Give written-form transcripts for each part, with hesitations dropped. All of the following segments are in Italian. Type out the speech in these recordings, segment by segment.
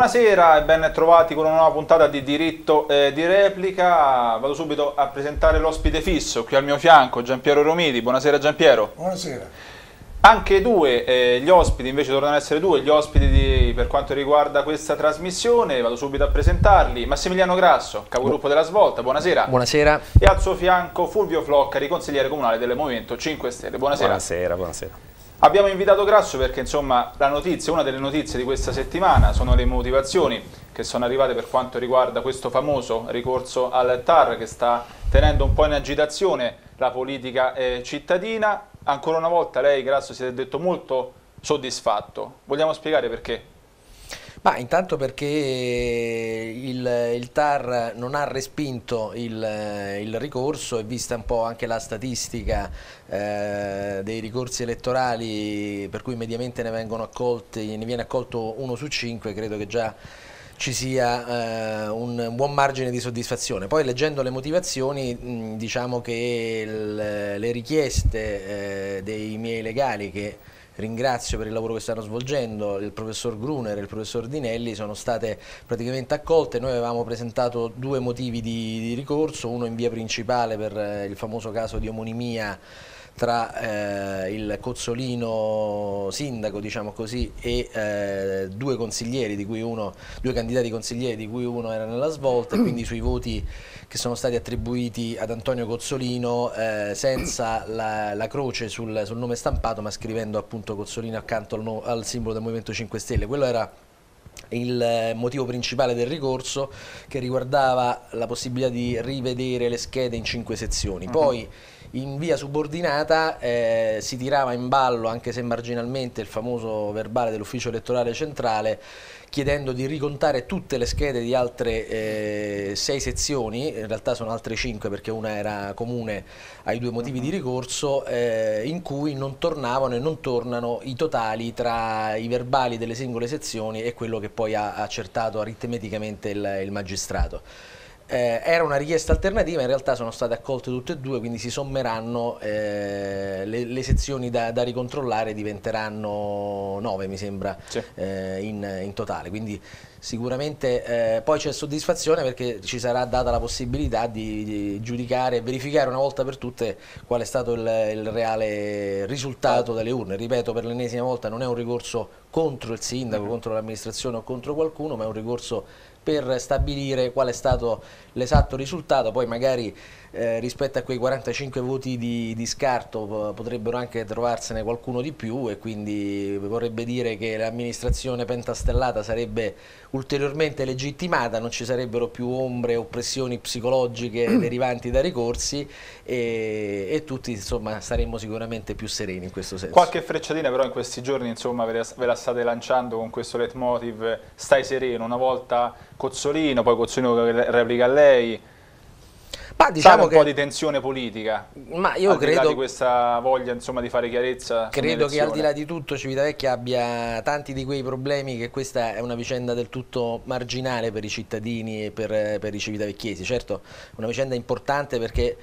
Buonasera e ben trovati con una nuova puntata di Diritto di Replica. Vado subito a presentare l'ospite fisso qui al mio fianco, Giampiero Romiti. Buonasera Giampiero. Buonasera. Anche gli ospiti, invece tornano ad essere due, gli ospiti per quanto riguarda questa trasmissione. Vado subito a presentarli. Massimiliano Grasso, capogruppo della Svolta, buonasera. Buonasera. E al suo fianco Fulvio Floccari, consigliere comunale del Movimento 5 Stelle. Buonasera. Buonasera, buonasera. Abbiamo invitato Grasso perché insomma una delle notizie di questa settimana sono le motivazioni che sono arrivate per quanto riguarda questo famoso ricorso al TAR che sta tenendo un po' in agitazione la politica cittadina. Ancora una volta lei, Grasso, si è detto molto soddisfatto. Vogliamo spiegare perché? Ma intanto perché il TAR non ha respinto il ricorso, e vista un po' anche la statistica dei ricorsi elettorali, per cui mediamente ne viene accolto 1 su 5, credo che già ci sia un buon margine di soddisfazione. Poi leggendo le motivazioni diciamo che le richieste dei miei legali, che ringrazio per il lavoro che stanno svolgendo, il professor Gruner e il professor Dinelli, sono state praticamente accolte. Noi avevamo presentato 2 motivi di ricorso, uno in via principale per il famoso caso di omonimia tra il Cozzolino sindaco, diciamo così, e 2 consiglieri, di cui due candidati consiglieri, di cui uno era nella Svolta, e quindi sui voti che sono stati attribuiti ad Antonio Cozzolino senza la croce sul nome stampato, ma scrivendo appunto Cozzolino accanto al simbolo del Movimento 5 Stelle. Quello era il motivo principale del ricorso, che riguardava la possibilità di rivedere le schede in 5 sezioni. Poi in via subordinata si tirava in ballo, anche se marginalmente, il famoso verbale dell'ufficio elettorale centrale, chiedendo di ricontare tutte le schede di altre 6 sezioni, in realtà sono altre 5 perché una era comune ai 2 motivi di ricorso, in cui non tornavano e non tornano i totali tra i verbali delle singole sezioni e quello che poi ha accertato aritmeticamente il magistrato. Era una richiesta alternativa, in realtà sono state accolte tutte e 2, quindi si sommeranno le sezioni da ricontrollare, diventeranno 9 mi sembra, sì, in totale, quindi sicuramente poi c'è soddisfazione perché ci sarà data la possibilità di giudicare e verificare una volta per tutte qual è stato il reale risultato delle urne. Ripeto per l'ennesima volta, non è un ricorso contro il sindaco, contro l'amministrazione o contro qualcuno, ma è un ricorso per stabilire qual è stato l'esatto risultato. Poi magari rispetto a quei 45 voti di scarto potrebbero anche trovarsene qualcuno di più, e quindi vorrebbe dire che l'amministrazione pentastellata sarebbe ulteriormente legittimata, non ci sarebbero più ombre o pressioni psicologiche derivanti da ricorsi, e tutti insomma saremmo sicuramente più sereni in questo senso. Qualche frecciatina però in questi giorni insomma ve la state lanciando con questo leitmotiv "stai sereno", una volta Cozzolino, poi Cozzolino che replica a lei. Ma diciamo un po' di tensione politica, ma io credo di questa voglia insomma di fare chiarezza. Credo che al di là di tutto Civitavecchia abbia tanti di quei problemi, che questa è una vicenda del tutto marginale per i cittadini e per i civitavecchiesi. Certo, una vicenda importante perché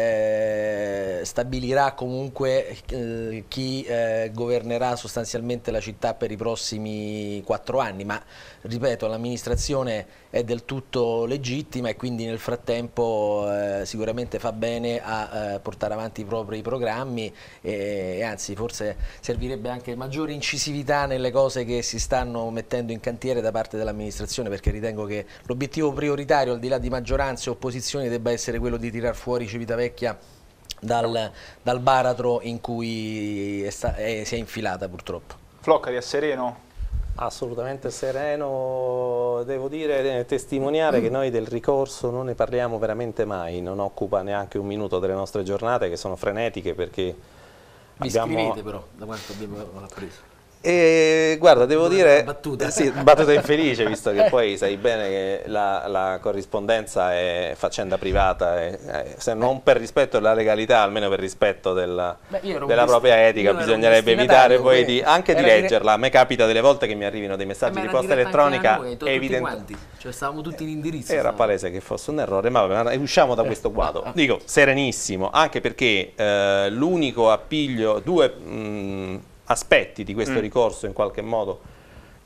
stabilirà comunque chi governerà sostanzialmente la città per i prossimi 4 anni, ma ripeto, l'amministrazione è del tutto legittima, e quindi nel frattempo sicuramente fa bene a portare avanti i propri programmi, e anzi forse servirebbe anche maggiore incisività nelle cose che si stanno mettendo in cantiere da parte dell'amministrazione, perché ritengo che l'obiettivo prioritario, al di là di maggioranze e opposizioni, debba essere quello di tirar fuori Civitavecchia dal baratro in cui si è infilata purtroppo. Floccari, è sereno? Assolutamente sereno, devo dire, testimoniare che noi del ricorso non ne parliamo veramente mai, non occupa neanche un minuto delle nostre giornate, che sono frenetiche perché scrivete però, da quanto abbiamo appreso. Guarda, devo dire, sì, battuta infelice, visto che poi sai bene che la corrispondenza è faccenda privata, se non per rispetto della legalità, almeno per rispetto della propria etica, bisognerebbe evitare poi anche di leggerla. A me capita delle volte che mi arrivino dei messaggi di posta elettronica evidenti, cioè stavamo tutti in indirizzo. Era palese che fosse un errore, ma usciamo da questo quadro. Dico, serenissimo, anche perché l'unico appiglio, 2 aspetti di questo ricorso in qualche modo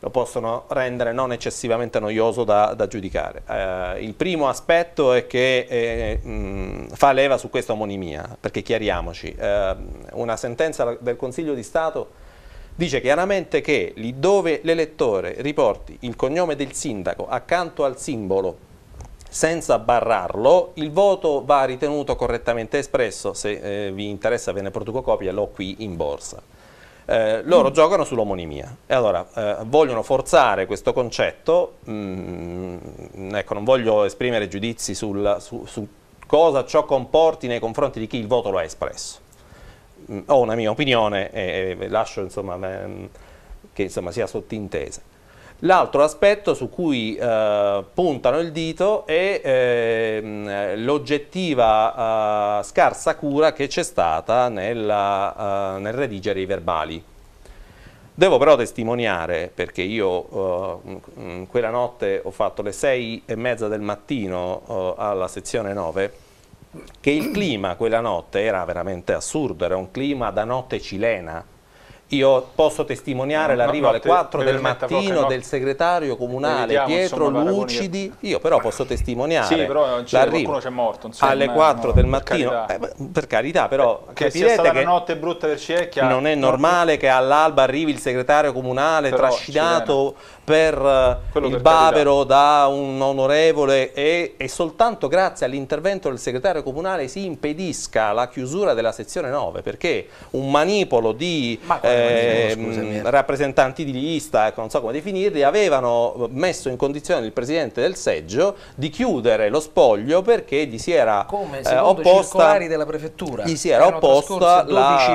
lo possono rendere non eccessivamente noioso da giudicare. Il primo aspetto è che fa leva su questa omonimia, perché chiariamoci, una sentenza del Consiglio di Stato dice chiaramente che lì dove l'elettore riporti il cognome del sindaco accanto al simbolo senza barrarlo, il voto va ritenuto correttamente espresso. Se vi interessa ve ne produco copia, l'ho qui in borsa. Loro giocano sull'omonimia e allora vogliono forzare questo concetto. Ecco, non voglio esprimere giudizi su cosa ciò comporti nei confronti di chi il voto lo ha espresso. Ho una mia opinione e lascio insomma, che insomma, sia sottintesa. L'altro aspetto su cui puntano il dito è l'oggettiva scarsa cura che c'è stata nel redigere i verbali. Devo però testimoniare, perché io quella notte ho fatto le 6:30 del mattino alla sezione 9, che il clima quella notte era veramente assurdo, era un clima da notte cilena. Io posso testimoniare l'arrivo alle 4 del mattino del segretario comunale Pietro Lucidi, io però posso testimoniare l'arrivo alle 4 del mattino, per carità, però che sia stata una notte brutta per Ciecchia, non è normale che all'alba arrivi il segretario comunale trascinato per il bavero da un onorevole e soltanto grazie all'intervento del segretario comunale si impedisca la chiusura della sezione 9, perché un manipolo di rappresentanti di lista, ecco, non so come definirli, avevano messo in condizione il presidente del seggio di chiudere lo spoglio perché gli si era opposta della prefettura. Gli si era opposta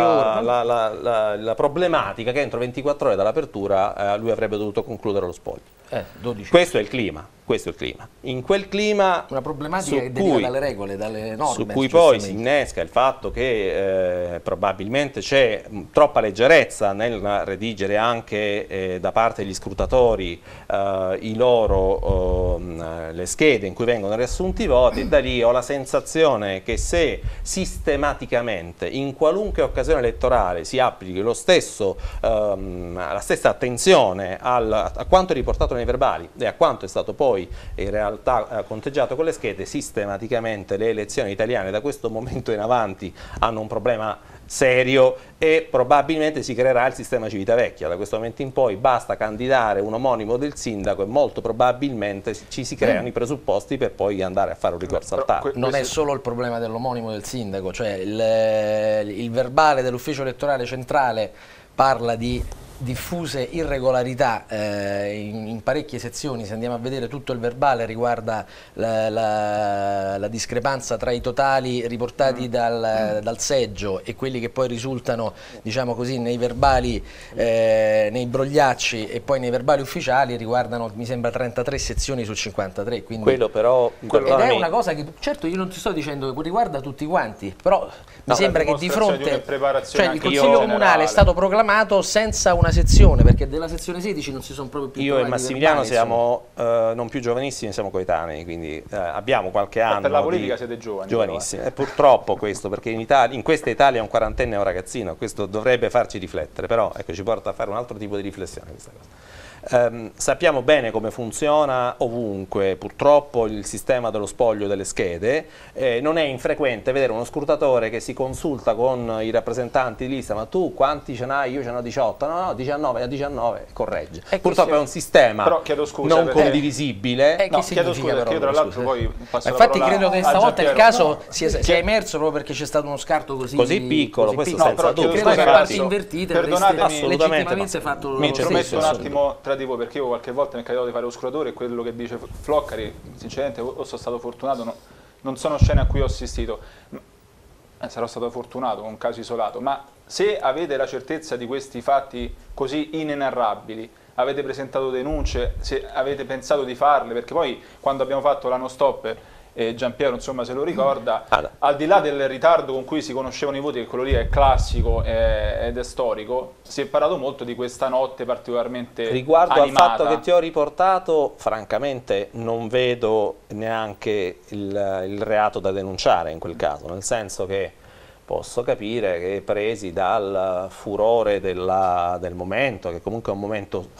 la problematica che entro 24 ore dall'apertura lui avrebbe dovuto concludere lo spoglio. Questo è il clima. Questo è il clima. In quel clima, una problematica che deriva dalle regole, dalle norme, su cui poi si innesca il fatto che probabilmente c'è troppa leggerezza nel redigere anche da parte degli scrutatori le schede in cui vengono riassunti i voti, e da lì ho la sensazione che se sistematicamente in qualunque occasione elettorale si applichi la stessa attenzione a quanto è riportato nei verbali e a quanto è stato poi in realtà conteggiato con le schede, sistematicamente le elezioni italiane da questo momento in avanti hanno un problema serio e probabilmente si creerà il sistema Civitavecchia. Da questo momento in poi basta candidare un omonimo del sindaco e molto probabilmente ci si creano i presupposti per poi andare a fare un ricorso al TAR. Non è solo il problema dell'omonimo del sindaco, cioè il verbale dell'ufficio elettorale centrale parla di diffuse irregolarità in parecchie sezioni. Se andiamo a vedere tutto il verbale riguarda la discrepanza tra i totali riportati dal seggio e quelli che poi risultano, diciamo così, nei verbali, nei brogliacci e poi nei verbali ufficiali, riguardano mi sembra 33 sezioni su 53. Quindi quello però ed è una cosa che, certo, io non ti sto dicendo che riguarda tutti quanti, però mi sembra che di fronte, cioè il Consiglio Comunale è stato proclamato senza una sezione, perché della sezione 16 non si sono proprio più io e Massimiliano siamo non più giovanissimi, siamo coetanei, quindi abbiamo qualche anno. Per la politica siete giovani. Giovanissimi, e purtroppo questo, perché in questa Italia un quarantenne è un ragazzino, questo dovrebbe farci riflettere, però ecco, ci porta a fare un altro tipo di riflessione questa cosa. Sappiamo bene come funziona ovunque purtroppo il sistema dello spoglio delle schede, non è infrequente vedere uno scrutatore che si consulta con i rappresentanti di lista: ma tu quanti ce n'hai? Io ce n'ho 18, no 19, a 19 corregge. Purtroppo è un sistema non condivisibile. No, chiedo scusa perché io tra l'altro poi passo infatti credo che stavolta il caso sia emerso proprio perché c'è stato uno scarto così piccolo, questo senza dubbio. Credo che a parti invertite perdonatemi, legittimamente fatto mi intrometto un attimo tra di voi, perché io qualche volta mi è capitato di fare lo scrutatore e quello che dice Floccari, sinceramente o sono stato fortunato, non sono scene a cui ho assistito, sarò stato fortunato, un caso isolato, ma se avete la certezza di questi fatti così inenarrabili, avete presentato denunce, se avete pensato di farle, perché poi quando abbiamo fatto l'anno stop, Giampiero insomma se lo ricorda, al di là del ritardo con cui si conoscevano i voti, che quello lì è classico ed è storico, si è parlato molto di questa notte particolarmente riguardo animata. al fatto che ti ho riportato, francamente non vedo neanche il reato da denunciare in quel caso, nel senso che posso capire che presi dal furore del momento, che comunque è un momento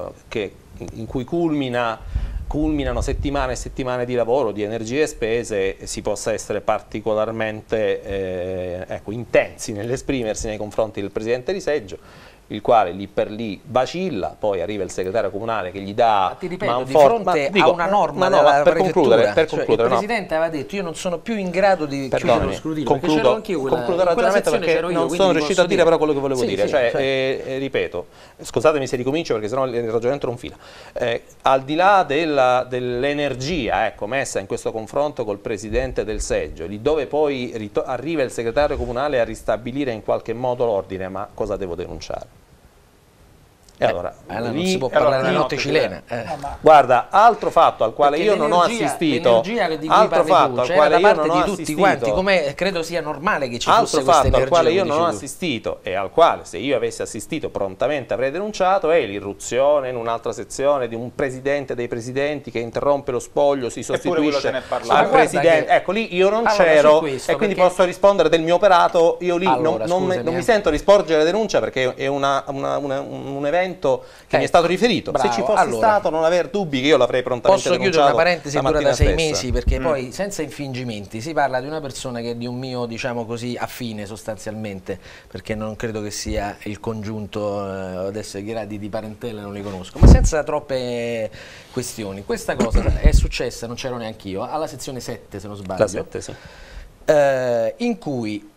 in cui culminano settimane e settimane di lavoro, di energie spese, si possa essere particolarmente intensi nell'esprimersi nei confronti del presidente di seggio, il quale lì per lì vacilla, poi arriva il segretario comunale che gli dà ti ripeto, di fronte a una norma della prefettura, il presidente aveva detto io non sono più in grado di chiudere lo scrutinio, concludo il ragionamento perché non sono riuscito a dire però quello che volevo dire, ripeto, scusatemi se ricomincio perché sennò il ragionamento non fila, al di là dell'energia messa in questo confronto col presidente del seggio, lì dove poi arriva il segretario comunale a ristabilire in qualche modo l'ordine, ma cosa devo denunciare? E allora, non si può parlare della notte cilena. Guarda, altro fatto al quale io non ho assistito, altro fatto al quale io non ho assistito, come credo sia normale che ci fosse questa energia, al quale io non ho assistito e al quale se io avessi assistito prontamente avrei denunciato, è l'irruzione in un'altra sezione di un presidente dei presidenti che interrompe lo spoglio, si sostituisce al presidente. Ecco, lì io non c'ero e quindi posso rispondere del mio operato. Io lì non mi sento risporgere denuncia perché è un evento che mi è stato riferito. Se ci fosse stato, non aver dubbi che io l'avrei prontamente denunciato. Posso chiudere una parentesi durata 6 mesi perché poi senza infingimenti si parla di una persona che è di un mio, diciamo così, affine sostanzialmente, perché non credo che sia il congiunto, adesso i gradi di parentela non li conosco, ma senza troppe questioni. Questa cosa è successa, non c'ero neanche io, alla sezione 7 se non sbaglio, la 7, sì. In cui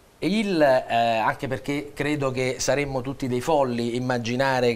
anche perché credo che saremmo tutti dei folli immaginare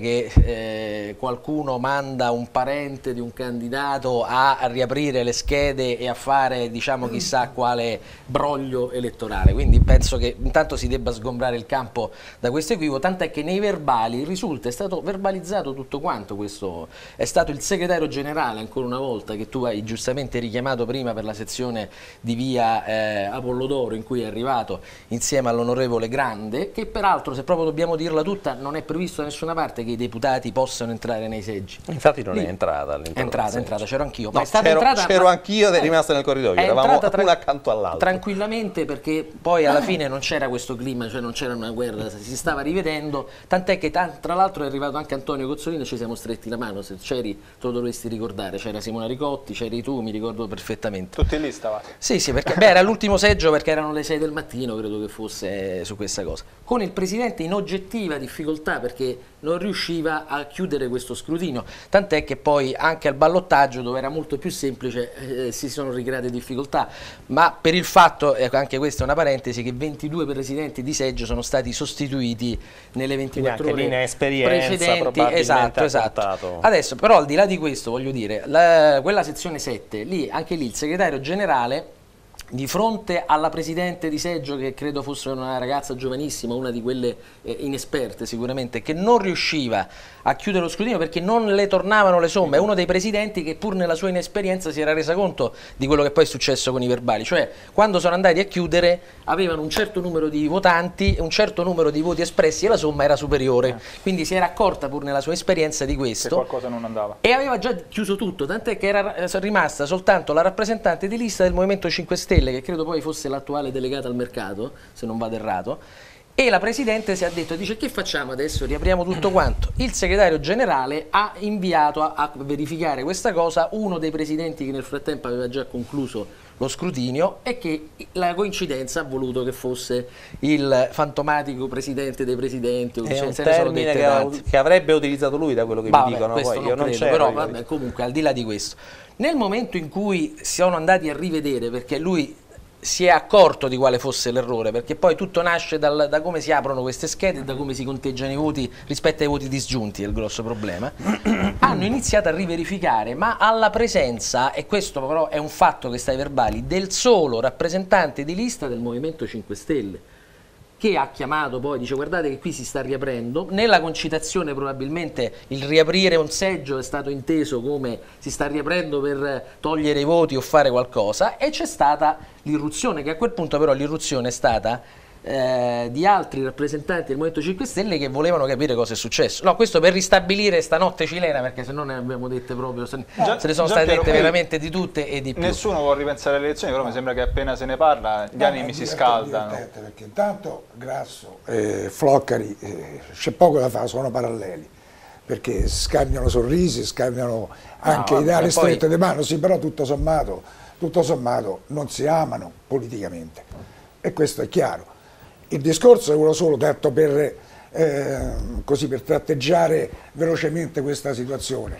che qualcuno manda un parente di un candidato a riaprire le schede e a fare, diciamo, chissà quale broglio elettorale, quindi penso che intanto si debba sgombrare il campo da questo equivoco, tant'è che nei verbali risulta, è stato verbalizzato tutto quanto, questo è stato il segretario generale ancora una volta che tu hai giustamente richiamato prima per la sezione di via Apollodoro in cui è arrivato insieme all'onorevole Grande, che peraltro, se proprio dobbiamo dirla tutta, non è previsto da nessuna parte che i deputati possano entrare nei seggi. Infatti non è entrata all'interno. È entrata, c'ero anch'io. No, c'ero anch'io ed è rimasta nel corridoio, eravamo uno accanto all'altro. Tranquillamente, perché poi alla fine non c'era questo clima, cioè non c'era una guerra, si stava rivedendo, tant'è che tra l'altro è arrivato anche Antonio Cozzolino e ci siamo stretti la mano, se c'eri te lo dovresti ricordare, c'era Simona Ricotti, c'eri tu, mi ricordo perfettamente. Tutti lì stavate? Sì, perché era l'ultimo seggio perché erano le 6 del mattino, credo che fosse su questa cosa, con il presidente in oggettiva difficoltà perché non riusciva a chiudere questo scrutinio, tant'è che poi anche al ballottaggio, dove era molto più semplice, si sono ricreate difficoltà, ma per il fatto, anche questa è una parentesi, che 22 presidenti di seggio sono stati sostituiti nelle 24 ore precedenti. Esatto. Adesso però, al di là di questo, voglio dire, quella sezione 7, anche lì il segretario generale, di fronte alla presidente di seggio, che credo fosse una ragazza giovanissima, una di quelle inesperte sicuramente, che non riusciva a chiudere lo scrutinio perché non le tornavano le somme, è uno dei presidenti che pur nella sua inesperienza si era resa conto di quello che poi è successo con i verbali, cioè quando sono andati a chiudere avevano un certo numero di votanti, un certo numero di voti espressi e la somma era superiore, quindi si era accorta pur nella sua esperienza di questo, che qualcosa non andava, e aveva già chiuso tutto, tant'è che era rimasta soltanto la rappresentante di lista del Movimento 5 Stelle, che credo poi fosse l'attuale delegata al mercato, se non vado errato, e la Presidente si è detto, dice, che facciamo adesso, riapriamo tutto quanto? Il segretario generale ha inviato a verificare questa cosa uno dei presidenti che nel frattempo aveva già concluso lo scrutinio e che la coincidenza ha voluto che fosse il fantomatico presidente dei presidenti. È un termine che avrebbe utilizzato lui, da quello che mi dicono, poi io non c'ero. Però vabbè, comunque al di là di questo, nel momento in cui sono andati a rivedere, perché lui si è accorto di quale fosse l'errore, perché poi tutto nasce da come si aprono queste schede e da come si conteggiano i voti rispetto ai voti disgiunti, è il grosso problema, hanno iniziato a riverificare, ma alla presenza, e questo però è un fatto che sta ai verbali, del solo rappresentante di lista del Movimento 5 Stelle, che ha chiamato poi, dice guardate che qui si sta riaprendo, nella concitazione probabilmente il riaprire un seggio è stato inteso come si sta riaprendo per togliere i voti o fare qualcosa, e c'è stata l'irruzione, che a quel punto però l'irruzione è stata di altri rappresentanti del Movimento 5 Stelle che volevano capire cosa è successo. No, questo per ristabilire stanotte cilena, perché se no ne abbiamo dette proprio, se ne sono state dette veramente di tutte e di più. Nessuno vuole ripensare alle elezioni, però mi sembra che appena se ne parla gli animi si scaldano. Perché intanto Grasso e Floccari c'è poco da fare, sono paralleli, perché scambiano sorrisi, scambiano anche ideali strette di mano, sì, però tutto sommato non si amano politicamente, e questo è chiaro. Il discorso è uno solo, detto per tratteggiare velocemente questa situazione.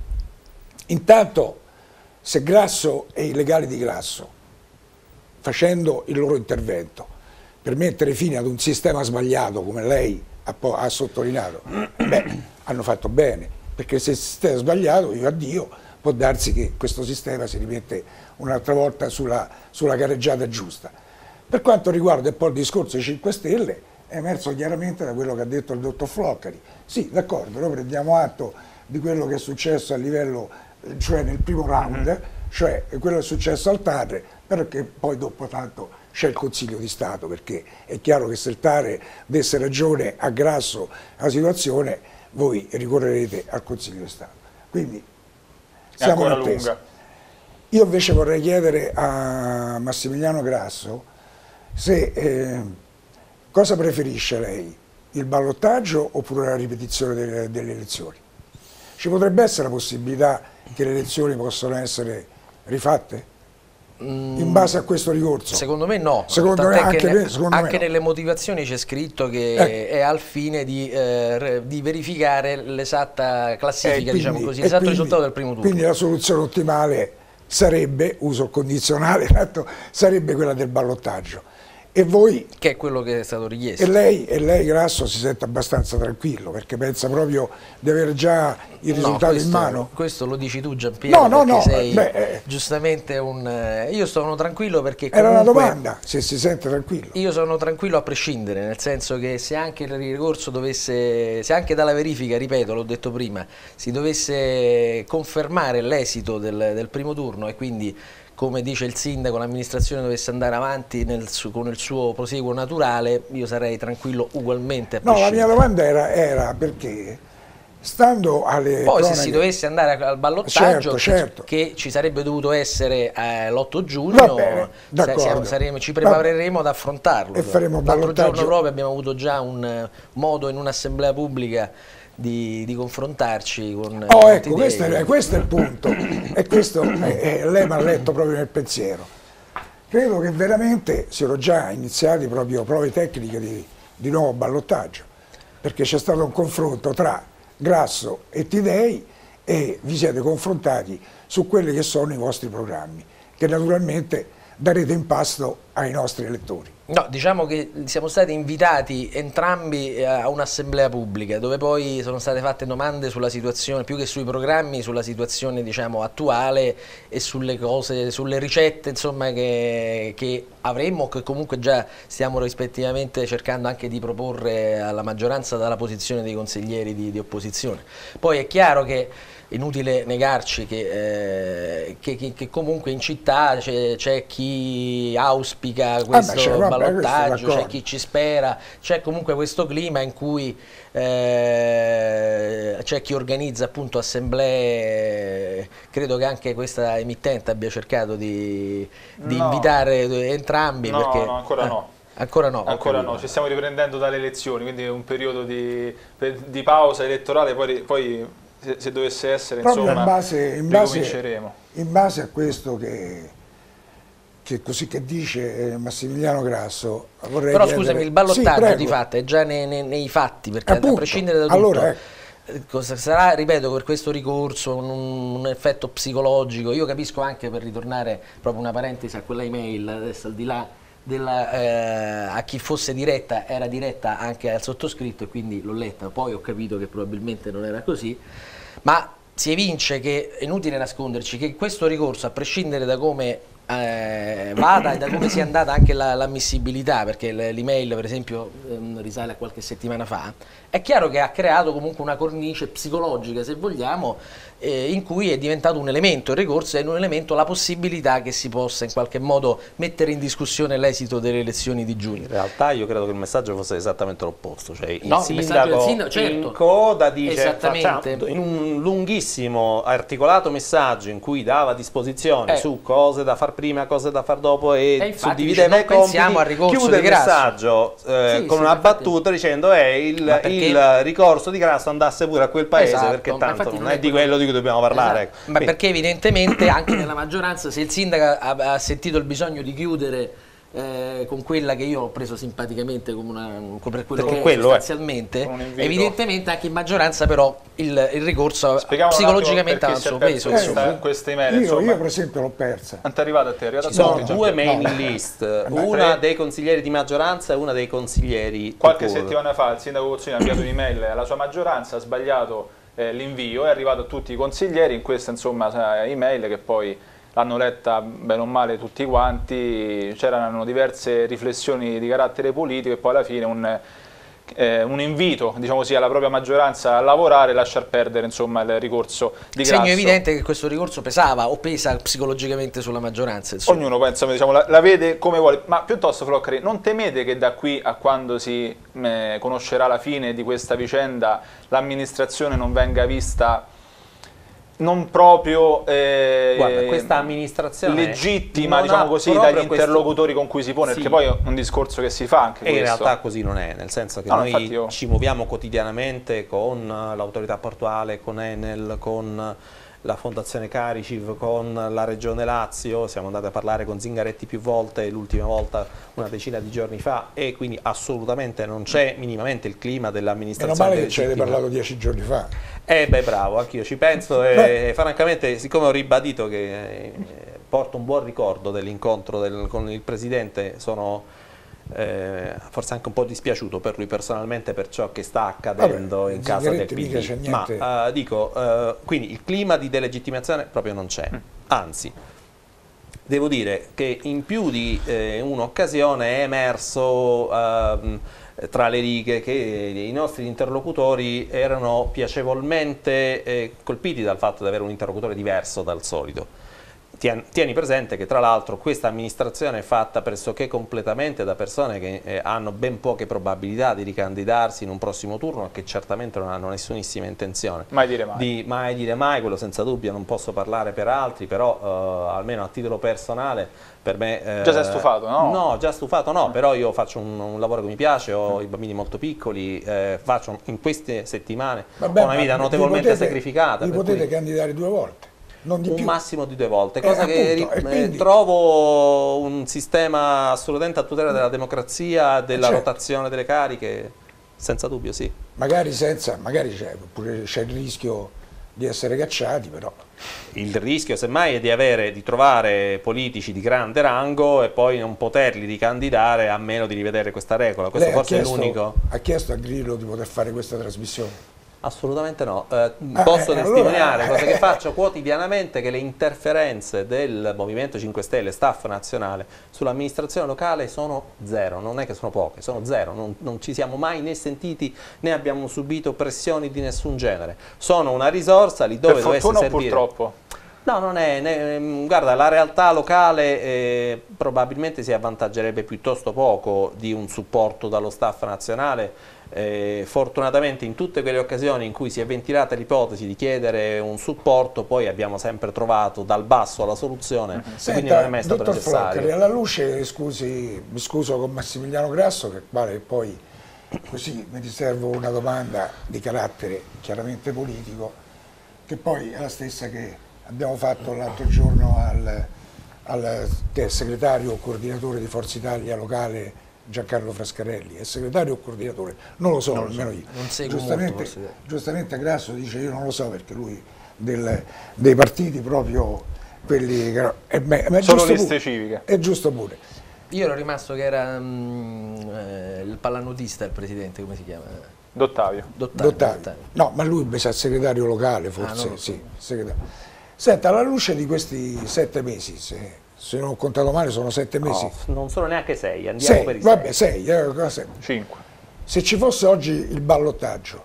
Intanto, se Grasso e i legali di Grasso, facendo il loro intervento per mettere fine ad un sistema sbagliato, come lei ha sottolineato, hanno fatto bene, perché se il sistema è sbagliato, io addio, può darsi che questo sistema si rimette un'altra volta sulla carreggiata giusta. Per quanto riguarda poi il discorso dei 5 Stelle, è emerso chiaramente da quello che ha detto il dottor Floccari. Sì, d'accordo, noi prendiamo atto di quello che è successo a livello, cioè nel primo round, cioè quello che è successo al TAR, perché poi dopo tanto c'è il Consiglio di Stato, perché è chiaro che se il TAR desse ragione a Grasso alla situazione, voi ricorrerete al Consiglio di Stato. Quindi siamo in attesa. Io invece vorrei chiedere a Massimiliano Grasso se cosa preferisce lei, il ballottaggio oppure la ripetizione delle elezioni? Ci potrebbe essere la possibilità che le elezioni possano essere rifatte in base a questo ricorso? Secondo me no, anche nelle motivazioni c'è scritto che è al fine di verificare l'esatta classifica, diciamo così, l'esatto risultato del primo turno. Quindi la soluzione ottimale sarebbe, uso il condizionale, sarebbe quella del ballottaggio. E voi, che è quello che è stato richiesto. E lei Grasso si sente abbastanza tranquillo, perché pensa proprio di avere già il risultato in mano? Questo lo dici tu, Giampiero, no, sei giustamente io sono tranquillo perché comunque, era una domanda, se si sente tranquillo. Io sono tranquillo a prescindere, nel senso che se anche il ricorso dovesse, se anche dalla verifica, ripeto, l'ho detto prima, si dovesse confermare l'esito del primo turno e quindi, come dice il sindaco, l'amministrazione dovesse andare avanti con il suo proseguo naturale, io sarei tranquillo ugualmente a prescindere. No, la mia domanda era perché, stando alle poi cronache, se si dovesse andare al ballottaggio, certo. che ci sarebbe dovuto essere l'8 giugno, ci prepareremo ad affrontarlo. E faremo l'altro giorno proprio abbiamo avuto già un modo in un'assemblea pubblica di confrontarci con ecco, questo è il punto, e questo lei mi ha letto proprio nel pensiero. Credo che veramente siano già iniziati proprio prove tecniche di nuovo ballottaggio, perché c'è stato un confronto tra Grasso e Tidei e vi siete confrontati su quelli che sono i vostri programmi, che naturalmente darete in pasto ai nostri elettori. No, diciamo che siamo stati invitati entrambi a un'assemblea pubblica dove poi sono state fatte domande sulla situazione, più che sui programmi, sulla situazione, diciamo, attuale e sulle cose, sulle ricette, insomma, che avremmo, che comunque già stiamo rispettivamente cercando anche di proporre alla maggioranza dalla posizione dei consiglieri di opposizione. Poi è chiaro che inutile negarci che comunque in città c'è chi auspica questo ballottaggio, c'è chi ci spera, c'è comunque questo clima in cui c'è chi organizza appunto assemblee. Credo che anche questa emittente abbia cercato di invitare entrambi. No, perché, no, ancora no. Ancora no. Ancora no, ci stiamo riprendendo dalle elezioni, quindi è un periodo di pausa elettorale, poi se dovesse essere, proprio insomma, ricominceremo. In base a questo che dice Massimiliano Grasso, vorrei però chiedere... scusami, il ballottaggio di fatto è già nei fatti, perché appunto, a prescindere da tutto, allora, cosa sarà, ripeto, per questo ricorso un effetto psicologico. Io capisco anche, per ritornare proprio una parentesi a quella email, adesso al di là a chi fosse diretta, era diretta anche al sottoscritto e quindi l'ho letta, poi ho capito che probabilmente non era così, ma si evince che, è inutile nasconderci, che questo ricorso, a prescindere da come vada e da come sia andata anche l'ammissibilità, perché l'email per esempio risale a qualche settimana fa, è chiaro che ha creato comunque una cornice psicologica, se vogliamo, in cui è diventato un elemento, il ricorso è un elemento, la possibilità che si possa in qualche modo mettere in discussione l'esito delle elezioni di giugno. In realtà io credo che il messaggio fosse esattamente l'opposto, cioè il No, sindaco certo. in coda dice, Esattamente. in un lunghissimo articolato messaggio in cui dava disposizioni su cose da far prima, cose da far dopo e suddivideva i compiti, chiude il messaggio con una battuta dicendo il ricorso di Grasso andasse pure a quel paese, perché tanto non è di quello di cui dobbiamo parlare. Esatto. Ma perché evidentemente anche nella maggioranza, se il sindaco ha sentito il bisogno di chiudere con quella che io ho preso simpaticamente come per quello che è sostanzialmente, evidentemente anche in maggioranza però il ricorso psicologicamente ha il suo peso. Questa email, io per esempio l'ho persa. È arrivata a te? Ci sono due mailing list, una dei consiglieri di maggioranza e una dei consiglieri qualche settimana fa il sindaco Cozzini ha inviato un'email alla sua maggioranza, ha sbagliato l'invio, è arrivato a tutti i consiglieri in questa email che poi l'hanno letta bene o male tutti quanti, c'erano diverse riflessioni di carattere politico e poi alla fine un invito, diciamo così, alla propria maggioranza a lavorare e lasciar perdere il ricorso di Grasso. Segno evidente che questo ricorso pesava o pesa psicologicamente sulla maggioranza. Ognuno pensa, la vede come vuole, ma piuttosto Floccari, non temete che da qui a quando si conoscerà la fine di questa vicenda l'amministrazione non venga vista non proprio guarda, questa amministrazione legittima, diciamo così, dagli interlocutori con cui si pone, perché poi è un discorso che si fa anche e questo. In realtà così non è, nel senso che noi ci muoviamo quotidianamente con l'autorità portuale, con Enel, con la Fondazione Cariciv, con la Regione Lazio, siamo andati a parlare con Zingaretti più volte, l'ultima volta una decina di giorni fa, e quindi assolutamente non c'è minimamente il clima dell'amministrazione. Meno male che ci avete parlato 10 giorni fa. Beh, bravo, anch'io ci penso e francamente, siccome ho ribadito che porto un buon ricordo dell'incontro con il Presidente, sono forse anche un po' dispiaciuto per lui personalmente per ciò che sta accadendo in casa del PD, ma quindi il clima di delegittimazione proprio non c'è, anzi devo dire che in più di un'occasione è emerso tra le righe che i nostri interlocutori erano piacevolmente colpiti dal fatto di avere un interlocutore diverso dal solito. Tieni presente che tra l'altro questa amministrazione è fatta pressoché completamente da persone che hanno ben poche probabilità di ricandidarsi in un prossimo turno e che certamente non hanno nessunissima intenzione di mai dire mai, quello senza dubbio. Non posso parlare per altri, però almeno a titolo personale per me... già sei stufato, no? No, già stufato no, però io faccio un lavoro che mi piace, ho i bambini molto piccoli, faccio in queste settimane ho una vita notevolmente sacrificata. Vi potete candidare 2 volte? Non di un più. Massimo di 2 volte, cosa che trovo un sistema assolutamente a tutela della democrazia, della rotazione delle cariche, senza dubbio sì. Magari c'è il rischio di essere cacciati, però. Il rischio semmai è di trovare politici di grande rango e poi non poterli ricandidare a meno di rivedere questa regola. Questo forse è l'unico. Ha chiesto a Grillo di poter fare questa trasmissione? Assolutamente no, posso testimoniare, cosa che faccio quotidianamente, che le interferenze del Movimento 5 Stelle, staff nazionale, sull'amministrazione locale sono zero, non è che sono poche, sono zero, non ci siamo mai né sentiti né abbiamo subito pressioni di nessun genere, sono una risorsa lì dove dovesse servire. Purtroppo? No, non è, guarda, la realtà locale probabilmente si avvantaggerebbe piuttosto poco di un supporto dallo staff nazionale. Fortunatamente in tutte quelle occasioni in cui si è ventilata l'ipotesi di chiedere un supporto poi abbiamo sempre trovato dal basso la soluzione. Senta, quindi non è mai stato dottor necessario. Floccari, alla luce, mi scuso con Massimiliano Grasso, che quale poi così mi riservo una domanda di carattere chiaramente politico, che poi è la stessa che abbiamo fatto l'altro giorno al segretario coordinatore di Forza Italia locale Giancarlo Frascarelli. È segretario o coordinatore? Non lo so, almeno io. Non seguo molto, giustamente Grasso dice io non lo so, perché lui dei partiti proprio quelli che solo liste civiche. È giusto pure. Io ero rimasto che era il pallanotista, il presidente, come si chiama? Dottavio. No, ma lui mi sa segretario locale, forse, sì. Segretario. Senta, alla luce di questi 7 mesi, Se non ho contato male sono 7 mesi. No, non sono neanche 6, andiamo per i 6. Vabbè, 6. 5. Se ci fosse oggi il ballottaggio,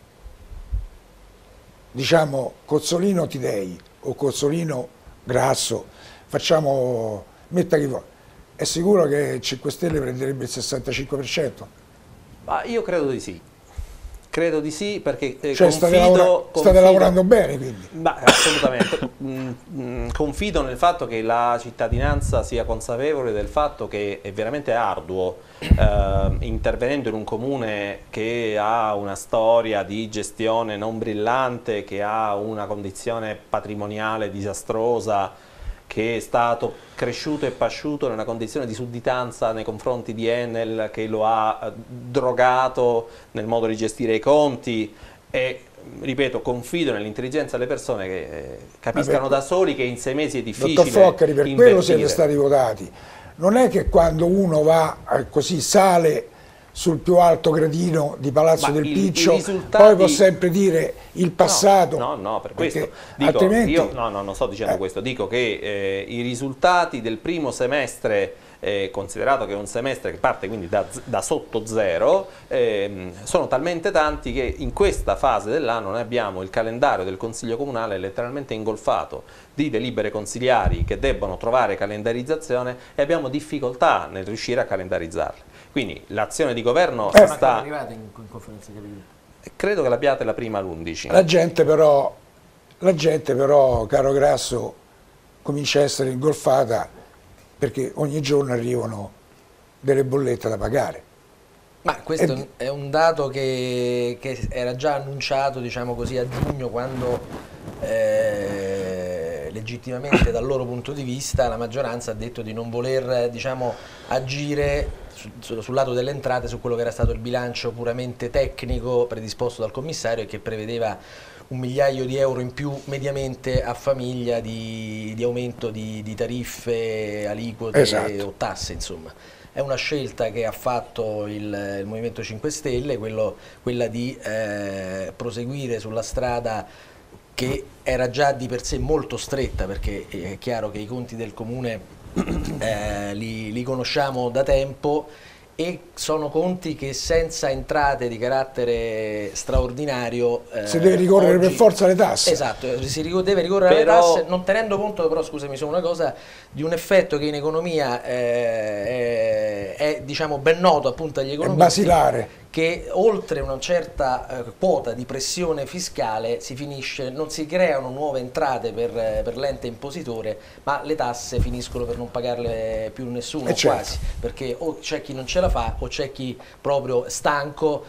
diciamo Cozzolino Tidei o Cozzolino Grasso, facciamo, metta chi vuole, è sicuro che 5 Stelle prenderebbe il 65%? Ma io credo di sì. Credo di sì, perché cioè state lavorando bene, quindi. Assolutamente. Confido nel fatto che la cittadinanza sia consapevole del fatto che è veramente arduo, intervenendo in un comune che ha una storia di gestione non brillante, che ha una condizione patrimoniale disastrosa, che è stato cresciuto e pasciuto nella condizione di sudditanza nei confronti di Enel, che lo ha drogato nel modo di gestire i conti, e ripeto, confido nell'intelligenza delle persone che capiscano da soli che in 6 mesi è difficile. Dottor Floccari, per quello siete stati votati. Non è che quando uno va così sale sul più alto gradino di Palazzo del Piccio, poi può sempre dire il passato. No, per questo dico, altrimenti... io non sto dicendo questo, dico che i risultati del primo semestre, considerato che è un semestre che parte quindi da sotto zero, sono talmente tanti che in questa fase dell'anno noi abbiamo il calendario del Consiglio Comunale letteralmente ingolfato di delibere consigliari che debbono trovare calendarizzazione, e abbiamo difficoltà nel riuscire a calendarizzarle. Quindi l'azione di governo sta... arrivate in conferenza capitale? Credo che l'abbiate la prima all'11. La gente però, caro Grasso, comincia a essere ingolfata perché ogni giorno arrivano delle bollette da pagare. Ma questo è un dato che era già annunciato, diciamo così, a giugno, quando legittimamente dal loro punto di vista la maggioranza ha detto di non voler, diciamo, agire sul lato delle entrate, su quello che era stato il bilancio puramente tecnico predisposto dal commissario, e che prevedeva 1 migliaio di euro in più mediamente a famiglia di aumento di tariffe, aliquote o tasse, insomma. È una scelta che ha fatto il Movimento 5 Stelle, quella di proseguire sulla strada che era già di per sé molto stretta, perché è chiaro che i conti del comune li conosciamo da tempo, e sono conti che senza entrate di carattere straordinario si deve ricorrere per forza alle tasse. Esatto, deve ricorrere alle tasse, non tenendo conto però, scusami, su una cosa, di un effetto che in economia è diciamo ben noto appunto agli economisti, basilare, che oltre una certa quota di pressione fiscale non si creano nuove entrate per l'ente impositore, ma le tasse finiscono per non pagarle più nessuno, quasi, perché o c'è chi non ce la fa, o c'è chi proprio stanco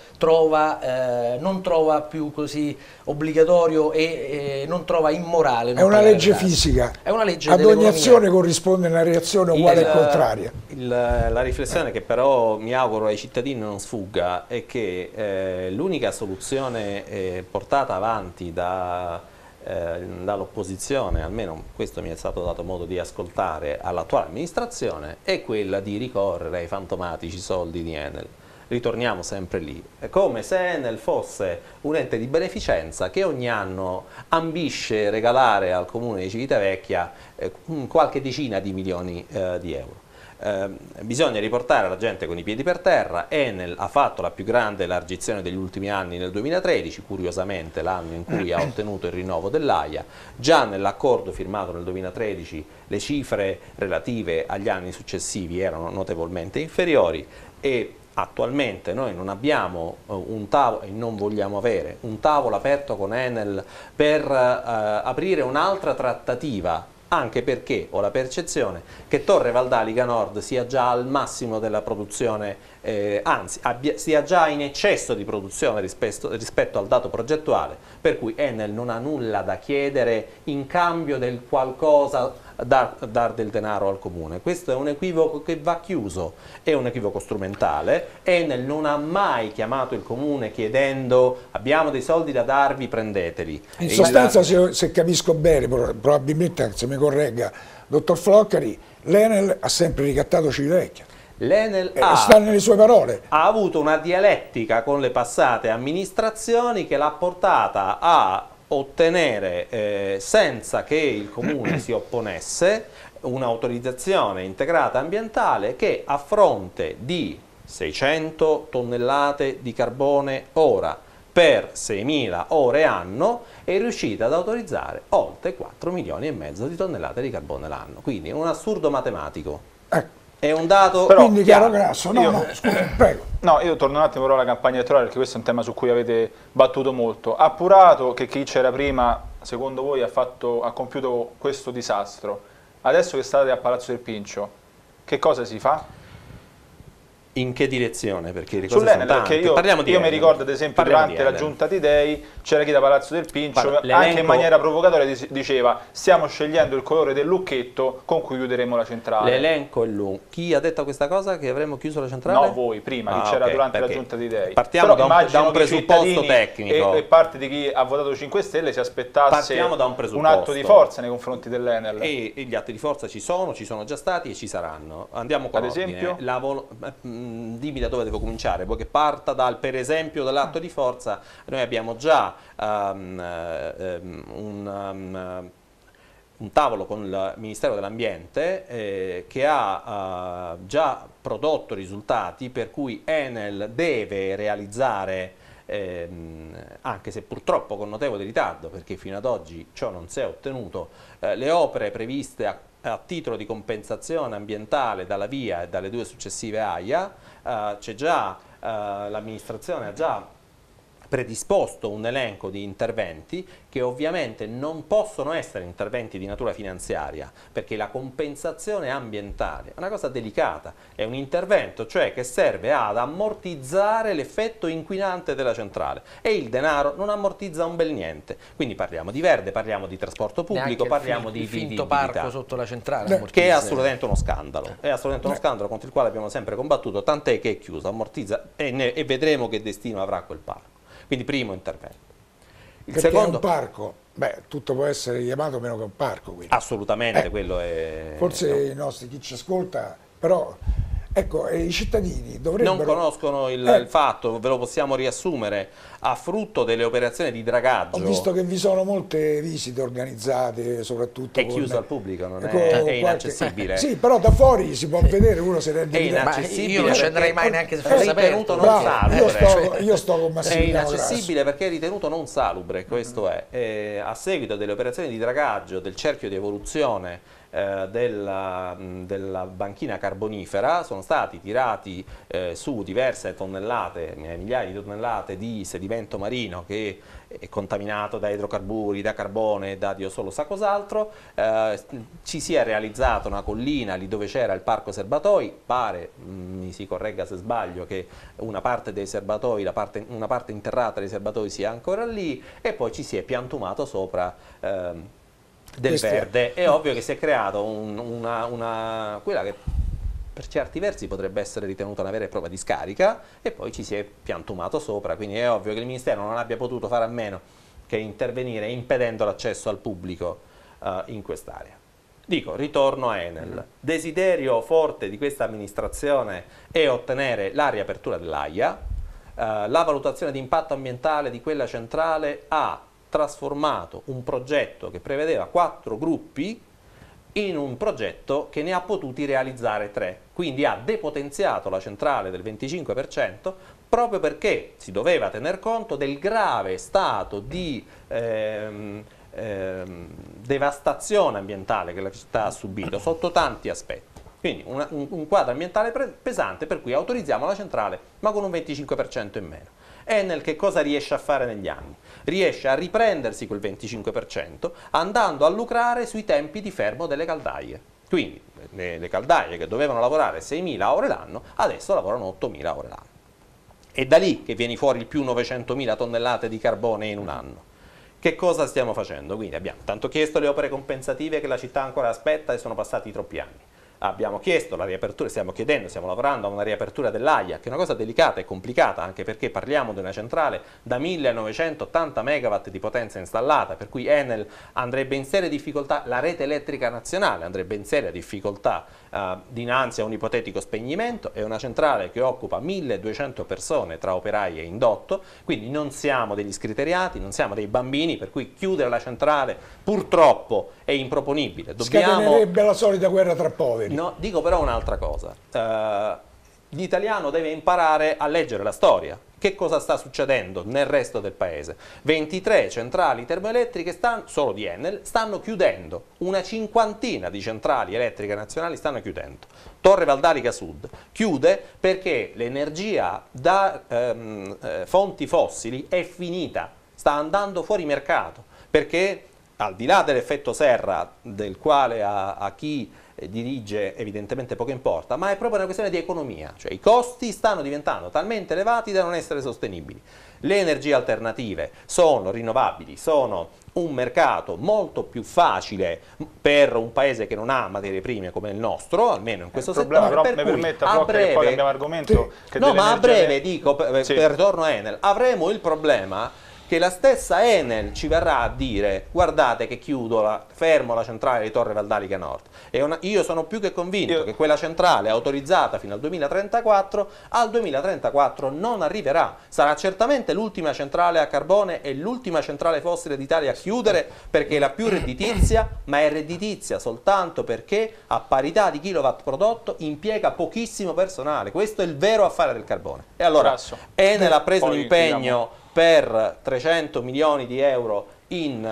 non trova più così obbligatorio e non trova immorale. È una legge fisica, è una legge ad ogni azione corrisponde una reazione uguale e contraria. La riflessione che però mi auguro ai cittadini non sfugga è che l'unica soluzione portata avanti dall'opposizione, almeno questo mi è stato dato modo di ascoltare, all'attuale amministrazione, è quella di ricorrere ai fantomatici soldi di Enel. Ritorniamo sempre lì, è come se Enel fosse un ente di beneficenza che ogni anno ambisce regalare al comune di Civitavecchia qualche decina di milioni di euro. Bisogna riportare la gente con i piedi per terra. Enel ha fatto la più grande elargizione degli ultimi anni nel 2013, curiosamente l'anno in cui ha ottenuto il rinnovo dell'AIA. Già nell'accordo firmato nel 2013 le cifre relative agli anni successivi erano notevolmente inferiori, e attualmente noi non abbiamo un tavolo, e non vogliamo avere un tavolo aperto con Enel per aprire un'altra trattativa, anche perché ho la percezione che Torre Valdaliga Nord sia già al massimo della produzione, anzi sia già in eccesso di produzione rispetto al dato progettuale, per cui Enel non ha nulla da chiedere in cambio del qualcosa, dar del denaro al comune. Questo è un equivoco che va chiuso, è un equivoco strumentale. Enel non ha mai chiamato il comune chiedendo abbiamo dei soldi da darvi, prendeteli. In sostanza, se capisco bene, probabilmente se mi corregga dottor Floccari, l'Enel ha sempre ricattato Civitavecchia. L'Enel sta nelle sue parole. Ha avuto una dialettica con le passate amministrazioni che l'ha portata a ottenere, senza che il comune si opponesse, un'autorizzazione integrata ambientale che a fronte di 600 tonnellate di carbone ora per 6.000 ore anno è riuscita ad autorizzare oltre 4,5 milioni di tonnellate di carbone l'anno. Quindi è un assurdo matematico. È un dato. Però, quindi chiaro Grasso, scusa, prego. No, io torno un attimo però alla campagna elettorale, perché questo è un tema su cui avete battuto molto. Appurato che chi c'era prima, secondo voi, ha compiuto questo disastro. Adesso che state a Palazzo del Pincio, che cosa si fa? In che direzione? Perché le cose sono tante. Perché io mi ricordo ad esempio durante la giunta di Dei c'era chi da Palazzo del Pincio anche in maniera provocatoria diceva stiamo scegliendo il colore del lucchetto con cui chiuderemo la centrale. L'elenco è lungo. Chi ha detto questa cosa, che avremmo chiuso la centrale? No, voi prima, chi c'era durante la giunta di Dei. Partiamo da un presupposto tecnico e parte di chi ha votato 5 Stelle si aspettasse un atto di forza nei confronti dell'Enel. E gli atti di forza ci sono già stati e ci saranno. Andiamo con ad esempio dimmi da dove devo cominciare, poi che parta dal, per esempio, dall'atto di forza. Noi abbiamo già un tavolo con il Ministero dell'Ambiente che ha già prodotto risultati per cui Enel deve realizzare, anche se purtroppo con notevole ritardo, perché fino ad oggi ciò non si è ottenuto, le opere previste a titolo di compensazione ambientale dalla VIA e dalle 2 successive AIA. C'è già, l'amministrazione ha già predisposto un elenco di interventi che ovviamente non possono essere interventi di natura finanziaria, perché la compensazione ambientale è una cosa delicata, è un intervento cioè che serve ad ammortizzare l'effetto inquinante della centrale e il denaro non ammortizza un bel niente. Quindi parliamo di verde, parliamo di trasporto pubblico, parliamo di finto parco sotto la centrale, che è assolutamente uno scandalo, è assolutamente uno scandalo contro il quale abbiamo sempre combattuto, tant'è che è chiuso, ammortizza e vedremo che destino avrà quel parco. Quindi primo intervento. Il secondo, è un parco, tutto può essere chiamato meno che un parco. Quindi. Assolutamente, quello è... Forse i nostri, chi ci ascolta, però, ecco, i cittadini dovrebbero... Non conoscono il fatto, ve lo possiamo riassumere, a frutto delle operazioni di dragaggio. Ho visto che vi sono molte visite organizzate, soprattutto... È chiuso al pubblico, non è inaccessibile. Sì, però da fuori si può vedere, uno si rende È inaccessibile. Io non ci andrei mai neanche se fosse aperto. Non salubre. Io sto con Massimiliano È inaccessibile perché è ritenuto non salubre, questo è. A seguito delle operazioni di dragaggio del cerchio di evoluzione della banchina carbonifera sono stati tirati su diverse tonnellate, migliaia di tonnellate di sedimento marino che è contaminato da idrocarburi, da carbone, da Dio solo sa cos'altro. Ci si è realizzata una collina lì dove c'era il parco serbatoi, pare, mi si corregga se sbaglio, che una parte dei serbatoi, una parte interrata dei serbatoi sia ancora lì, e poi ci si è piantumato sopra del verde. È ovvio che si è creato quella che per certi versi potrebbe essere ritenuta una vera e propria discarica, e poi ci si è piantumato sopra, quindi è ovvio che il Ministero non abbia potuto fare a meno che intervenire impedendo l'accesso al pubblico in quest'area. Dico, ritorno a Enel. Desiderio forte di questa amministrazione è ottenere la riapertura dell'AIA. La valutazione di impatto ambientale di quella centrale ha trasformato un progetto che prevedeva 4 gruppi in un progetto che ne ha potuti realizzare 3, quindi ha depotenziato la centrale del 25% proprio perché si doveva tener conto del grave stato di devastazione ambientale che la città ha subito sotto tanti aspetti. Quindi un quadro ambientale pesante, per cui autorizziamo la centrale ma con un 25% in meno. Enel che cosa riesce a fare negli anni? Riesce a riprendersi quel 25% andando a lucrare sui tempi di fermo delle caldaie. Quindi le caldaie che dovevano lavorare 6.000 ore l'anno adesso lavorano 8.000 ore l'anno. È da lì che viene fuori il più 900.000 tonnellate di carbone in un anno. Che cosa stiamo facendo? Quindi abbiamo tanto chiesto le opere compensative che la città ancora aspetta e sono passati troppi anni. abbiamo chiesto la riapertura, stiamo lavorando a una riapertura dell'AIA, che è una cosa delicata e complicata, anche perché parliamo di una centrale da 1980 megawatt di potenza installata, per cui Enel andrebbe in serie difficoltà, la rete elettrica nazionale andrebbe in seria difficoltà dinanzi a un ipotetico spegnimento. È una centrale che occupa 1200 persone tra operai e indotto, quindi non siamo degli scriteriati, non siamo dei bambini, per cui chiudere la centrale purtroppo è improponibile. Scatenerebbe la solita guerra tra poveri. No, dico però un'altra cosa, l'italiano deve imparare a leggere la storia. Che cosa sta succedendo nel resto del paese? 23 centrali termoelettriche, solo di Enel, stanno chiudendo. Una cinquantina di centrali elettriche nazionali stanno chiudendo. Torre Valdarica Sud chiude perché l'energia da fonti fossili è finita, sta andando fuori mercato, perché al di là dell'effetto serra, del quale a chi dirige evidentemente poco importa, ma è proprio una questione di economia, cioè i costi stanno diventando talmente elevati da non essere sostenibili. Le energie alternative sono rinnovabili, sono un mercato molto più facile per un paese che non ha materie prime come il nostro, almeno in questo settore. Però per mi cui permetta, a breve, che poi abbiamo argomento che no, ma a breve sì, dico, per torno a Enel, avremo il problema che la stessa Enel ci verrà a dire: guardate che fermo la centrale di Torre Valdarica Nord. Io sono più che convinto che quella centrale autorizzata fino al 2034 non arriverà. Sarà certamente l'ultima centrale a carbone e l'ultima centrale fossile d'Italia a chiudere, perché è la più redditizia, ma è redditizia soltanto perché a parità di kilowatt prodotto impiega pochissimo personale. Questo è il vero affare del carbone. E allora Enel ha preso un impegno per 300 milioni di euro in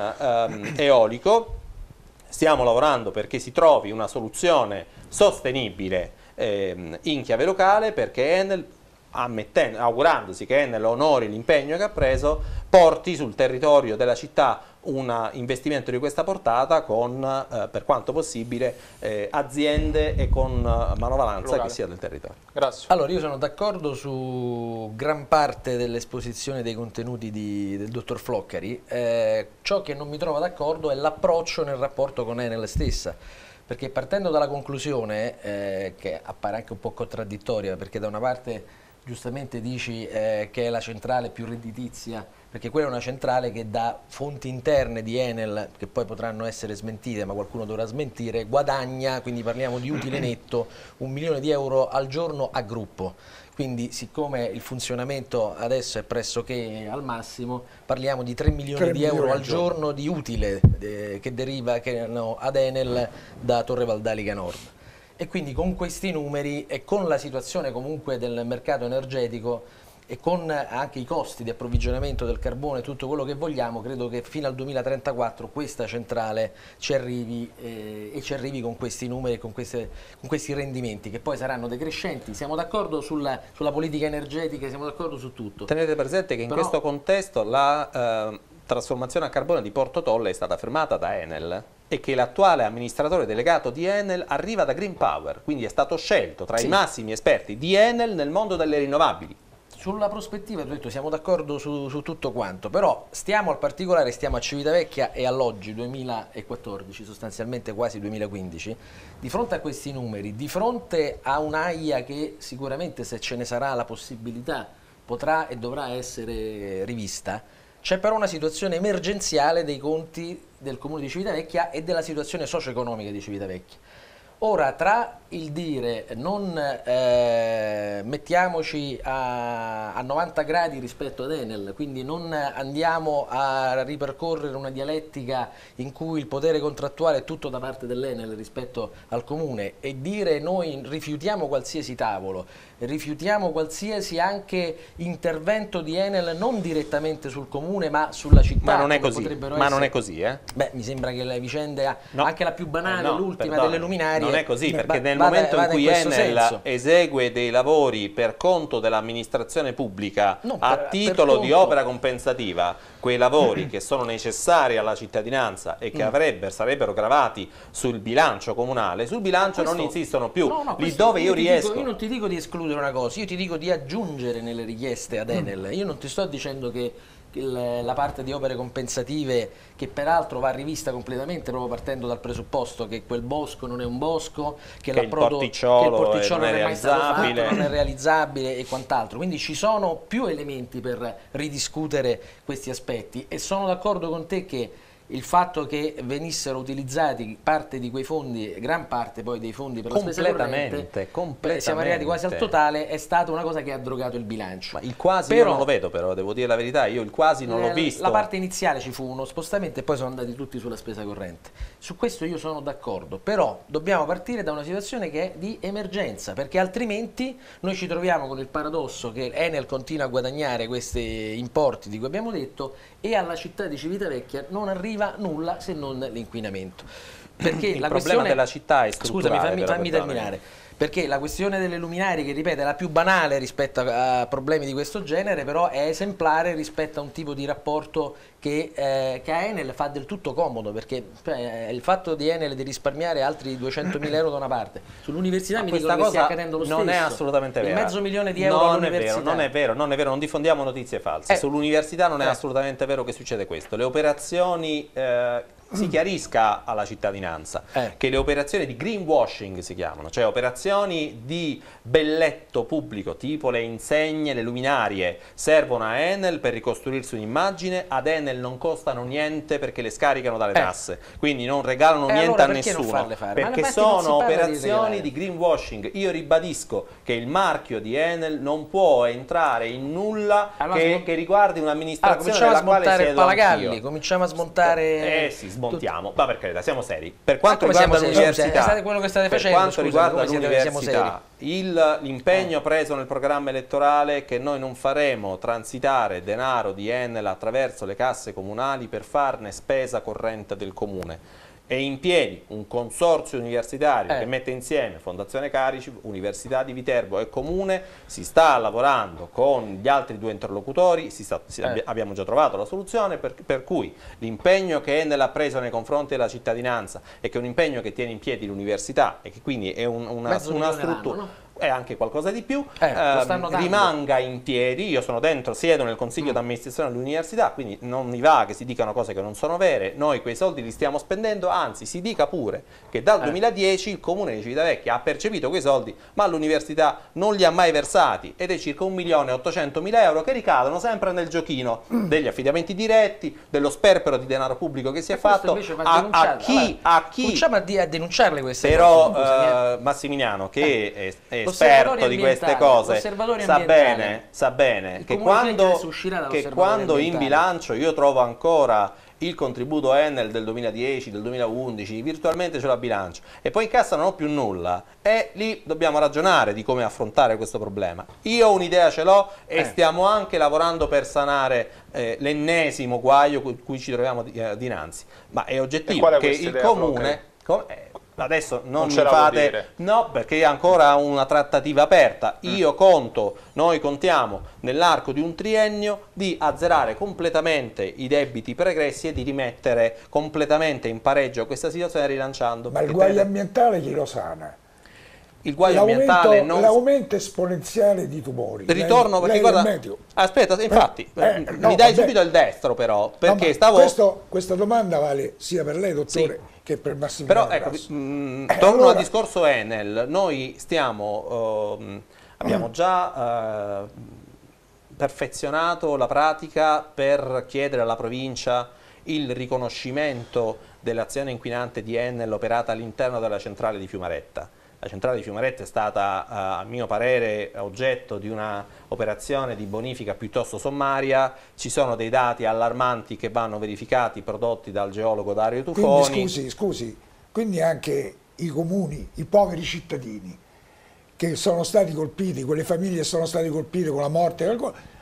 eolico. Stiamo lavorando perché si trovi una soluzione sostenibile in chiave locale, perché Enel, augurandosi che Enel onori l'impegno che ha preso, porti sul territorio della città un investimento di questa portata con, per quanto possibile, aziende e con manovalanza che sia del territorio. Grazie. Allora, io sono d'accordo su gran parte dell'esposizione dei contenuti del dottor Floccari. Ciò che non mi trovo d'accordo è l'approccio nel rapporto con Enel stessa, perché partendo dalla conclusione, che appare anche un po' contraddittoria, perché da una parte giustamente dici che è la centrale più redditizia, perché quella è una centrale che da fonti interne di Enel, che poi potranno essere smentite, ma qualcuno dovrà smentire, guadagna, quindi parliamo di utile netto, 1 milione di euro al giorno a gruppo. Quindi siccome il funzionamento adesso è pressoché al massimo, parliamo di 3 milioni di euro al giorno di utile che deriva ad Enel da Torre Valdarica Nord. E quindi con questi numeri e con la situazione comunque del mercato energetico e con anche i costi di approvvigionamento del carbone, tutto quello che vogliamo, credo che fino al 2034 questa centrale ci arrivi e ci arrivi con questi numeri e con questi rendimenti che poi saranno decrescenti. Siamo d'accordo sulla politica energetica, siamo d'accordo su tutto. Tenete presente che in questo contesto la trasformazione a carbone di Porto Tolle è stata fermata da Enel e che l'attuale amministratore delegato di Enel arriva da Green Power, quindi è stato scelto tra i massimi esperti di Enel nel mondo delle rinnovabili. Sulla prospettiva, ho detto, siamo d'accordo su tutto quanto, però stiamo al particolare, stiamo a Civitavecchia e all'oggi 2014, sostanzialmente quasi 2015, di fronte a questi numeri, di fronte a un'AIA che sicuramente, se ce ne sarà la possibilità, potrà e dovrà essere rivista. C'è però una situazione emergenziale dei conti del Comune di Civitavecchia e della situazione socio-economica di Civitavecchia. Ora, tra il dire non mettiamoci a 90 gradi rispetto ad Enel, quindi non andiamo a ripercorrere una dialettica in cui il potere contrattuale è tutto da parte dell'Enel rispetto al Comune, e dire noi rifiutiamo qualsiasi tavolo, rifiutiamo qualsiasi anche intervento di Enel non direttamente sul Comune ma sulla città. Ma non è così, non è così, Beh, mi sembra che le vicende, anche la più banale, l'ultima delle luminarie, non è così, perché nel momento in cui Enel esegue dei lavori per conto dell'amministrazione pubblica a titolo di opera compensativa, quei lavori che sono necessari alla cittadinanza e che sarebbero gravati sul bilancio comunale, sul bilancio non insistono più. Lì dove io riesco. Io non ti dico di escludere una cosa, io ti dico di aggiungere nelle richieste ad Enel. Io non ti sto dicendo che la parte di opere compensative, che peraltro va rivista completamente, proprio partendo dal presupposto che quel bosco non è un bosco, che il porticciolo non è mai stato fatto, non è realizzabile e quant'altro. Quindi ci sono più elementi per ridiscutere questi aspetti, e sono d'accordo con te che il fatto che venissero utilizzati parte di quei fondi, gran parte poi dei fondi per la spesa corrente, siamo arrivati quasi al totale, è stata una cosa che ha drogato il bilancio. Ma il quasi io non lo vedo, però devo dire la verità, io il quasi non l'ho visto. La parte iniziale ci fu uno spostamento e poi sono andati tutti sulla spesa corrente. Su questo io sono d'accordo, però dobbiamo partire da una situazione che è di emergenza, perché altrimenti noi ci troviamo con il paradosso che Enel continua a guadagnare questi importi di cui abbiamo detto e alla città di Civitavecchia non arriva nulla se non l'inquinamento. Perché il la problema della città è strutturale. Scusami, fammi terminare. Perché la questione delle luminarie, che ripeto è la più banale rispetto a problemi di questo genere, però è esemplare rispetto a un tipo di rapporto che a Enel fa del tutto comodo, perché il fatto di Enel di risparmiare altri 200.000 euro da una parte, sull'università mi dicono che stia accadendo lo stesso. Non è assolutamente vero. Il $500.000 di euro all'università. Non è vero, non diffondiamo notizie false. Sull'università non è assolutamente vero che succede questo. Le operazioni... si chiarisca alla cittadinanza che le operazioni di greenwashing si chiamano, cioè operazioni di belletto pubblico, tipo le insegne, le luminarie, servono a Enel per ricostruirsi un'immagine. Ad Enel non costano niente perché le scaricano dalle tasse, quindi non regalano niente allora a nessuno, perché sono operazioni di greenwashing. Io ribadisco che il marchio di Enel non può entrare in nulla che riguardi un'amministrazione della quale siedo anch'io. Cominciamo a smontare smontiamo, ma per carità, siamo seri. Per quanto riguarda l'università, l'impegno preso nel programma elettorale che noi non faremo transitare denaro di Enel attraverso le casse comunali per farne spesa corrente del comune. È in piedi un consorzio universitario che mette insieme Fondazione Caricip, Università di Viterbo e Comune, si sta lavorando con gli altri due interlocutori, abbiamo già trovato la soluzione, per cui l'impegno che Enel ha preso nei confronti della cittadinanza e che è un impegno che tiene in piedi l'università e che quindi è una struttura... no? È anche qualcosa di più, rimanga in piedi. Io sono dentro, siedo nel consiglio d'amministrazione dell'università, quindi non mi va che si dicano cose che non sono vere. Noi quei soldi li stiamo spendendo, anzi si dica pure che dal 2010 il comune di Civitavecchia ha percepito quei soldi ma l'università non li ha mai versati, ed è circa 1.800.000 euro che ricadono sempre nel giochino degli affidamenti diretti, dello sperpero di denaro pubblico che si è fatto a chi cominciamo a denunciarle queste cose. Però Massimiliano, che è esperto di queste cose, sa bene che quando in bilancio io trovo ancora il contributo Enel del 2010, del 2011, virtualmente ce l'ha bilancio, e poi in cassa non ho più nulla, e lì dobbiamo ragionare di come affrontare questo problema. Io un'idea ce l'ho e stiamo anche lavorando per sanare l'ennesimo guaio cui ci troviamo dinanzi, ma è oggettivo che il comune... Adesso non mi fate, no, perché è ancora una trattativa aperta. Io conto, noi contiamo nell'arco di un triennio di azzerare completamente i debiti pregressi e di rimettere completamente in pareggio questa situazione rilanciando. Ma il guaio ambientale chi lo sana? Il guaio ambientale non... L'aumento esponenziale di tumori. Ritorno perché guarda... Aspetta, infatti, mi dai subito il destro però, perché questa domanda vale sia per lei, dottore, che per Massimiliano. Però ecco, torno al discorso Enel. Noi abbiamo già perfezionato la pratica per chiedere alla provincia il riconoscimento dell'azione inquinante di Enel operata all'interno della centrale di Fiumaretta. La centrale di Fiumaretta è stata, a mio parere, oggetto di una operazione di bonifica piuttosto sommaria. Ci sono dei dati allarmanti che vanno verificati, prodotti dal geologo Dario Tufoni. Quindi, scusi, quindi anche i comuni, i poveri cittadini che sono stati colpiti, quelle famiglie che sono state colpite con la morte,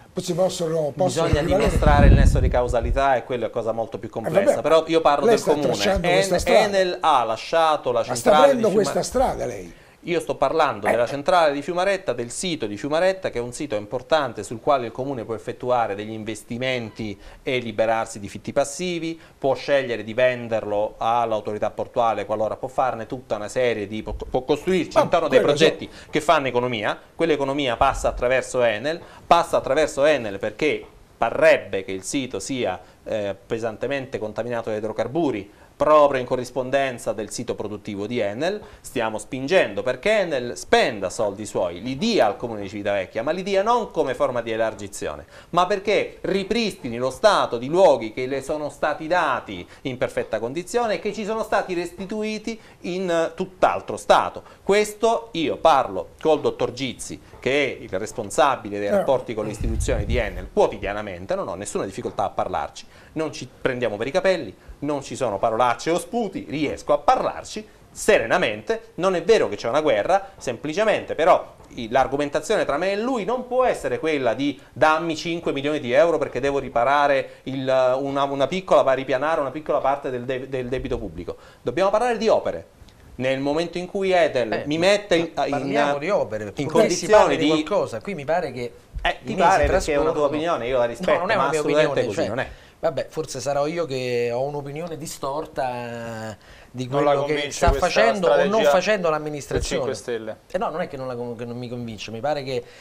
bisogna dimostrare il nesso di causalità, e quella è cosa molto più complessa. Però io parlo del comune. Enel ha lasciato la centrale. Ma sta prendendo questa strada lei? Io sto parlando della centrale di Fiumaretta, del sito di Fiumaretta, che è un sito importante sul quale il comune può effettuare degli investimenti e liberarsi di fitti passivi, può scegliere di venderlo all'autorità portuale qualora può farne tutta una serie di... può costruirci intorno dei progetti che fanno economia. Quell'economia passa attraverso Enel perché parrebbe che il sito sia pesantemente contaminato da idrocarburi, proprio in corrispondenza del sito produttivo di Enel. Stiamo spingendo perché Enel spenda soldi suoi, li dia al comune di Civitavecchia, ma li dia non come forma di elargizione, ma perché ripristini lo stato di luoghi che le sono stati dati in perfetta condizione e che ci sono stati restituiti in tutt'altro stato. Questo io parlo col dottor Gizzi, che è il responsabile dei rapporti con le istituzioni di Enel quotidianamente, non ho nessuna difficoltà a parlarci, non ci prendiamo per i capelli, non ci sono parolacce o sputi, riesco a parlarci serenamente. Non è vero che c'è una guerra, semplicemente però l'argomentazione tra me e lui non può essere quella di dammi 5 milioni di euro perché devo riparare ripianare una piccola parte del debito pubblico. Dobbiamo parlare di opere. Nel momento in cui Enel mi mette di opere, in condizioni di qualcosa, qui mi pare che ti pare perché è una tua opinione, io la rispetto, non è una ma mia assolutamente opinione, così non è. Vabbè, forse sarò io che ho un'opinione distorta di Non la quello che convince sta questa facendo o non strategia facendo del l'amministrazione. 5 Stelle. No, non è che non mi convince, mi pare che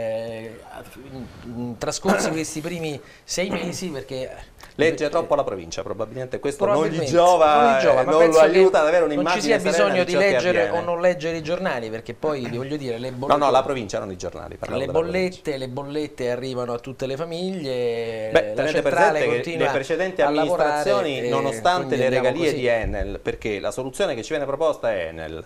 trascorsi questi primi 6 mesi, perché legge troppo la provincia, probabilmente questo non gli probabilmente, giova, ma non penso lo aiuta che ad avere non ci un'immagine sia serena bisogno di di ciò che leggere avviene. o non leggere i giornali, perché poi vi voglio dire, le bollette, No, la provincia, non i giornali. le bollette arrivano a tutte le famiglie. Beh, la tenete centrale presente che continua le precedenti a lavorare, amministrazioni, nonostante quindi le andiamo regalie così. di Enel, perché la soluzione che ci viene proposta è Enel.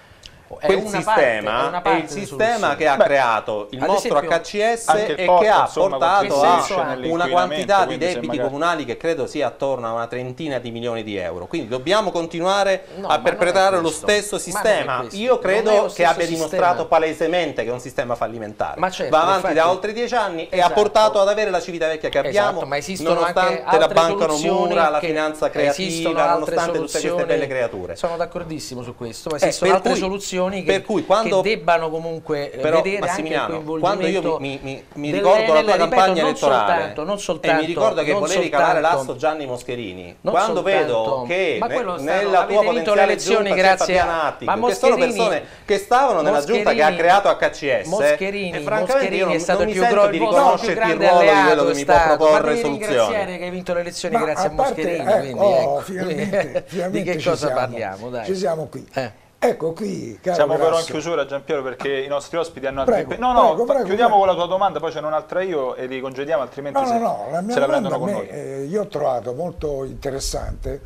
È Quel una sistema parte, è il sistema che ha creato il ad mostro esempio, HCS anche il e porto, che ha insomma, portato a contribuisce una nell'inquinamento, quantità di quindi se debiti magari- comunali che credo sia attorno a una trentina di milioni di euro. Quindi dobbiamo continuare No, a ma perpetrare non è lo questo. stesso Ma non è sistema. questo. Io Non è credo lo che stesso abbia dimostrato sistema. palesemente che è un sistema fallimentare. Ma certo, va avanti infatti- da oltre 10 anni e ha Esatto. portato ad avere la Civitavecchia che abbiamo, Esatto, ma esistono nonostante anche la altre banca soluzioni Nomura, la che- finanza esistono creativa, altre nonostante tutte queste soluzioni. belle creature. Sono d'accordissimo su questo, ma esistono per altre cui- soluzioni per cui quando- che debbano comunque Però, vedere anche il Massimiliano, quando io coinvolgimento mi ricordo la tua ripeto, campagna non elettorale non soltanto, e mi ricordo che non volevi calare soltanto- l'asso Gianni Moscherini, non quando soltanto- vedo che ma quello nella avete tua vinto le potenziale elezioni giunta grazie c'è a- Fabianati, ma che sono Moscherini- persone che stavano nella giunta che ha Moscherini- creato HCS Moscherini, e francamente io non, è stato non il mi più sento di il vostro più riconoscerti il grande ruolo di alleato quello che è mi può stato. Ma proporre devi soluzioni. ringraziare che hai vinto le elezioni Ma grazie a parte, Moscherini, quindi ecco. finalmente di che ci cosa siamo. parliamo? Dai. Ci siamo qui. Ecco qui, caro Siamo però in Grasso. chiusura, Giampiero, perché i nostri ospiti hanno altri Prego, impegni. No, prego, chiudiamo prego. con la tua domanda, poi c'è un'altra io e li congediamo, altrimenti No, la mia se la domanda prendono a con me, noi. io ho trovato molto interessante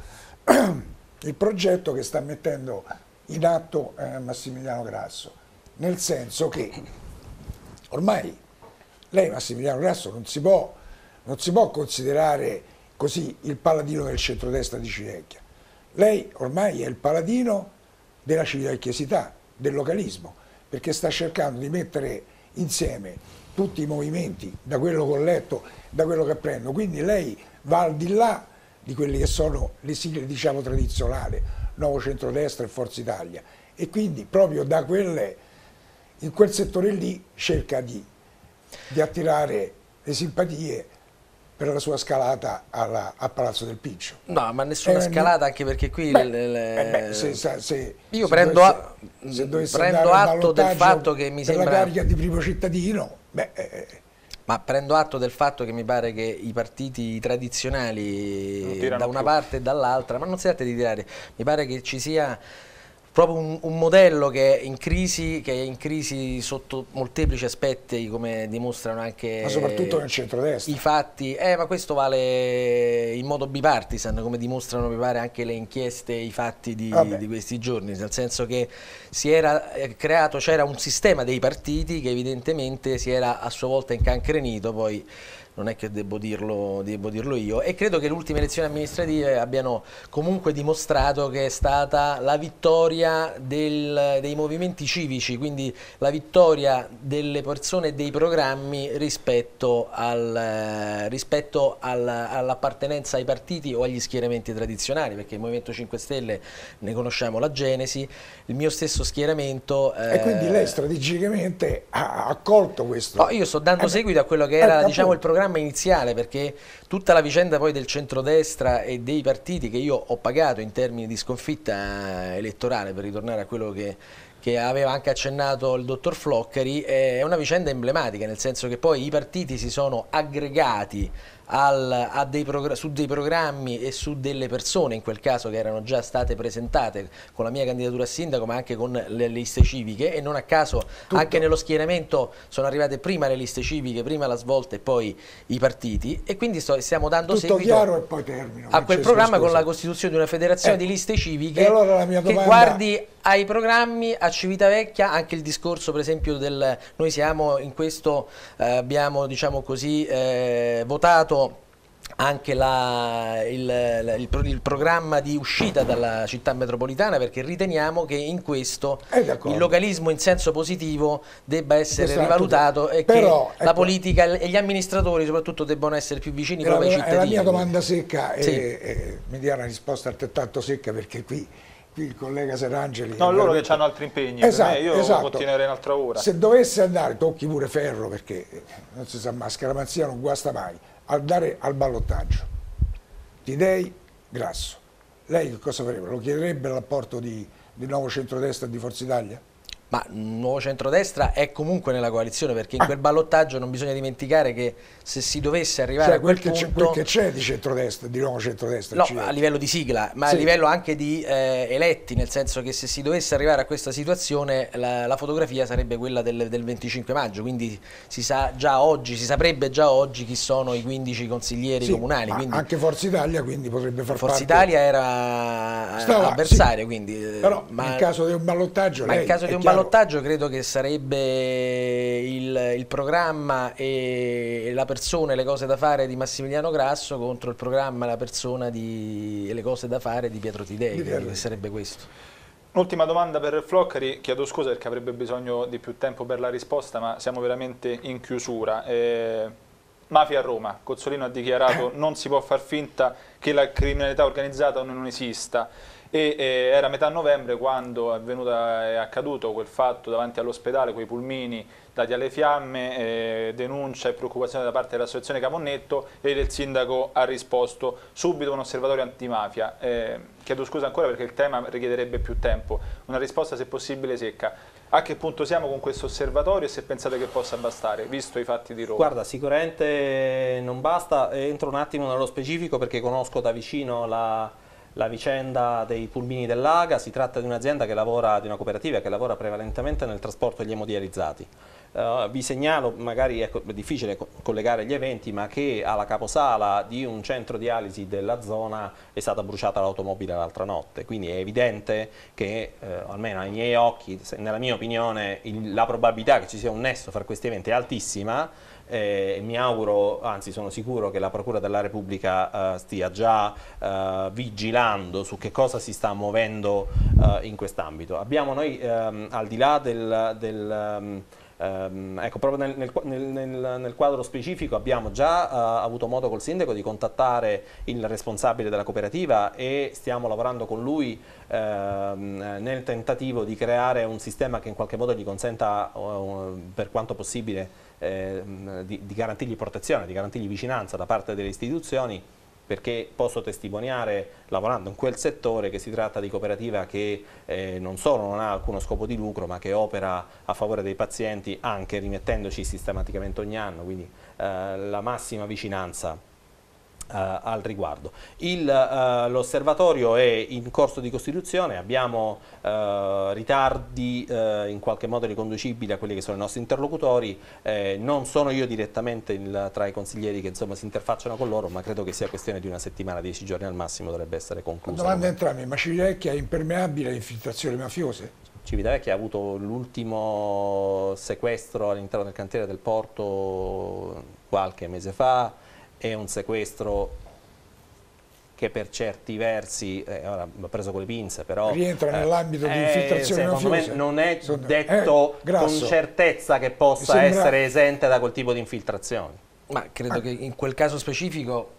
il progetto che sta mettendo in atto Massimiliano Grasso, nel senso che ormai lei, Massimiliano Grasso, non si può considerare così il paladino del centrodestra di Civitavecchia. Lei ormai è il paladino della civitavecchiesità, del localismo, perché sta cercando di mettere insieme tutti i movimenti, da quello che ho letto, da quello che prendo. Quindi lei va al di là di quelle che sono le sigle, diciamo, tradizionali, Nuovo Centrodestra e Forza Italia, e quindi proprio da in quel settore lì cerca di attirare le simpatie per la sua scalata a Palazzo del Piccio. No, ma nessuna scalata, anche perché qui io prendo atto del fatto che mi sembra la carica di primo cittadino, ma prendo atto del fatto che mi pare che i partiti tradizionali da una parte e dall'altra, ma non si tratta di tirare, mi pare che ci sia proprio un modello che è in crisi sotto molteplici aspetti, come dimostrano anche ma soprattutto nel centrodestra i fatti, ma questo vale in modo bipartisan, come dimostrano mi pare anche le inchieste e i fatti di questi giorni, nel senso che si era creato, c'era un sistema dei partiti che evidentemente si era a sua volta incancrenito, poi non è che devo dirlo io, e credo che le ultime elezioni amministrative abbiano comunque dimostrato che è stata la vittoria dei movimenti civici, quindi la vittoria delle persone e dei programmi rispetto all'appartenenza ai partiti o agli schieramenti tradizionali, perché il Movimento 5 Stelle ne conosciamo la genesi, il mio stesso schieramento... e quindi lei strategicamente ha accolto questo... No, io sto dando seguito a quello che era diciamo il programma iniziale, perché tutta la vicenda poi del centrodestra e dei partiti che io ho pagato in termini di sconfitta elettorale, per ritornare a quello che che aveva anche accennato il dottor Floccari, è una vicenda emblematica, nel senso che poi i partiti si sono aggregati su dei programmi e su delle persone, in quel caso che erano già state presentate con la mia candidatura a sindaco ma anche con le liste civiche, e non a caso anche nello schieramento sono arrivate prima le liste civiche, prima la Svolta e poi i partiti, e quindi stiamo dando seguito e poi termino, a quel programma con la costituzione di una federazione di liste civiche, allora la mia domanda... che guardi ai programmi, a Civitavecchia, anche il discorso per esempio noi siamo in questo, abbiamo diciamo così votato anche il programma di uscita dalla città metropolitana, perché riteniamo che in questo il localismo in senso positivo debba essere rivalutato e che la politica e gli amministratori soprattutto debbano essere più vicini proprio ai cittadini. È la mia domanda secca e mi dia una risposta altrettanto secca, perché qui il collega Serangeli... No, loro che hanno altri impegni, io continuerei un'altra ora. Se dovesse andare, tocchi pure ferro, perché non si sa mai, scaramanzia non guasta mai, andare al ballottaggio, Tidei, Grasso, lei che cosa farebbe? Lo chiederebbe l'apporto di Nuovo Centrodestra e di Forza Italia? Ma Nuovo Centrodestra è comunque nella coalizione, perché in quel ballottaggio non bisogna dimenticare che se si dovesse arrivare a quel punto... quel che c'è di centrodestra, di Nuovo Centrodestra. No, a livello di sigla, ma a livello anche di eletti, nel senso che se si dovesse arrivare a questa situazione la fotografia sarebbe quella del 25 maggio, quindi si saprebbe già oggi chi sono i 15 consiglieri comunali. Quindi anche Forza Italia quindi potrebbe far Forza parte... Italia era avversaria, quindi... Però in caso di un ballottaggio... Ma in caso di un ballottaggio credo che sarebbe il programma e la persona e le cose da fare di Massimiliano Grasso contro il programma e la persona e le cose da fare di Pietro Tidei, che sarebbe questo. Ultima domanda per Floccari, chiedo scusa perché avrebbe bisogno di più tempo per la risposta, ma siamo veramente in chiusura. Mafia a Roma, Cozzolino ha dichiarato non si può far finta che la criminalità organizzata non esista. Era metà novembre quando è accaduto quel fatto davanti all'ospedale, quei pulmini dati alle fiamme, denuncia e preoccupazione da parte dell'associazione Caponnetto, e il sindaco ha risposto subito un osservatorio antimafia. Chiedo scusa ancora perché il tema richiederebbe più tempo, una risposta se possibile secca. A che punto siamo con questo osservatorio e se pensate che possa bastare, visto i fatti di Roma? Guarda, sicuramente non basta, entro un attimo nello specifico perché conosco da vicino la vicenda dei pulmini dell'Aga. Si tratta di un'azienda di una cooperativa che lavora prevalentemente nel trasporto degli emodializzati. Vi segnalo, magari è difficile collegare gli eventi, ma che alla caposala di un centro dialisi della zona è stata bruciata l'automobile l'altra notte, quindi è evidente che, almeno ai miei occhi, nella mia opinione, la probabilità che ci sia un nesso fra questi eventi è altissima. Mi auguro, anzi sono sicuro che la Procura della Repubblica stia già vigilando su che cosa si sta muovendo in quest'ambito. Abbiamo noi, al di là ecco, proprio nel quadro specifico abbiamo già avuto modo col sindaco di contattare il responsabile della cooperativa e stiamo lavorando con lui nel tentativo di creare un sistema che in qualche modo gli consenta, per quanto possibile, di garantirgli protezione, di garantirgli vicinanza da parte delle istituzioni, perché posso testimoniare, lavorando in quel settore, che si tratta di cooperativa che non solo non ha alcuno scopo di lucro, ma che opera a favore dei pazienti, anche rimettendoci sistematicamente ogni anno, quindi la massima vicinanza al riguardo. L'osservatorio è in corso di costituzione, abbiamo ritardi in qualche modo riconducibili a quelli che sono i nostri interlocutori. Non sono io direttamente tra i consiglieri che insomma si interfacciano con loro, ma credo che sia questione di una settimana, 10 giorni al massimo dovrebbe essere conclusa. Domanda a entrambi, ma Civitavecchia è impermeabile alle infiltrazioni mafiose? Civitavecchia ha avuto l'ultimo sequestro all'interno del cantiere del porto qualche mese fa. È un sequestro che per certi versi, ora l'ho preso con le pinze, però rientra nell'ambito di infiltrazione mafiosa. Non è detto con certezza che possa essere esente da quel tipo di infiltrazioni. Ma credo che in quel caso specifico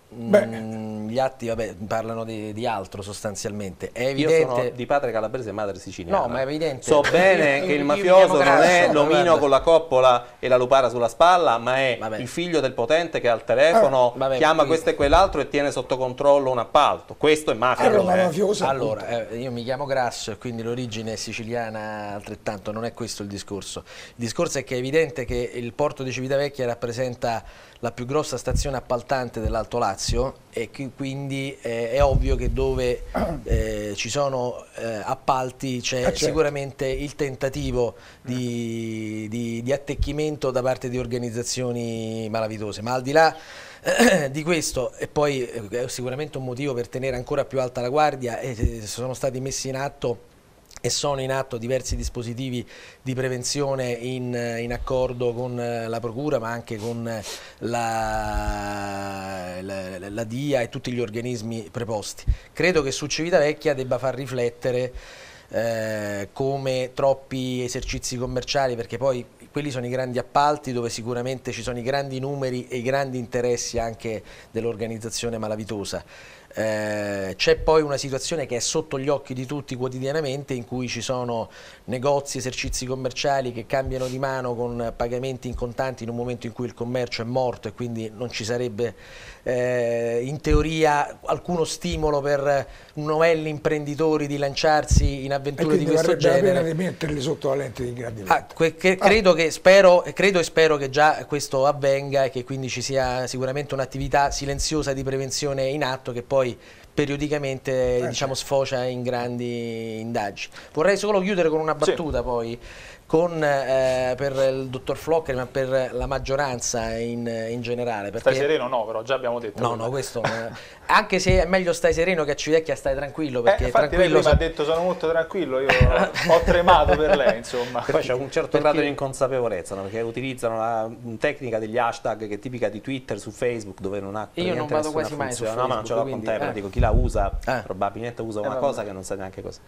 gli atti vabbè, parlano di altro sostanzialmente. È evidente... Io sono di padre calabrese e madre siciliana. No, ma è evidente. So bene che il mafioso non è l'omino con la coppola e la lupara sulla spalla, ma è il figlio del potente che al telefono chiama questo e quell'altro e tiene sotto controllo un appalto. Questo è mafia. Allora, io mi chiamo Grasso e quindi l'origine è siciliana altrettanto, non è questo il discorso. Il discorso è che è evidente che il porto di Civitavecchia rappresenta la più grossa stazione appaltante dell'Alto Lazio e quindi è ovvio che dove ci sono appalti c'è sicuramente il tentativo di attecchimento da parte di organizzazioni malavitose, ma al di là di questo, e poi è sicuramente un motivo per tenere ancora più alta la guardia, sono stati messi in atto e sono in atto diversi dispositivi di prevenzione in accordo con la Procura ma anche con la DIA e tutti gli organismi preposti. Credo che su Civitavecchia debba far riflettere come troppi esercizi commerciali, perché poi quelli sono i grandi appalti dove sicuramente ci sono i grandi numeri e i grandi interessi anche dell'organizzazione malavitosa. C'è poi una situazione che è sotto gli occhi di tutti quotidianamente, in cui ci sono negozi, esercizi commerciali che cambiano di mano con pagamenti in contanti in un momento in cui il commercio è morto e quindi non ci sarebbe in teoria alcuno stimolo per novelli imprenditori di lanciarsi in avventure di questo genere. La pena di metterli sotto la lente di ingrandimento. Credo e spero che già questo avvenga e che quindi ci sia sicuramente un'attività silenziosa di prevenzione in atto che poi periodicamente diciamo, sfocia in grandi indagini. Vorrei solo chiudere con una battuta poi per il dottor Flocker, ma per la maggioranza in generale. Perché... Stai sereno? No, però già abbiamo detto. No, questo anche se è meglio stai sereno che a Civitavecchia stai tranquillo. Perché infatti tranquillo lei prima ha detto sono molto tranquillo, io ho tremato per lei, insomma. Poi c'è un certo grado di inconsapevolezza, no? Perché utilizzano la tecnica degli hashtag che è tipica di Twitter su Facebook, dove non ha io non vado quasi mai su Facebook. No, ma non ce l'ho con te, però dico chi la usa probabilmente usa una cosa che non sa neanche cosa.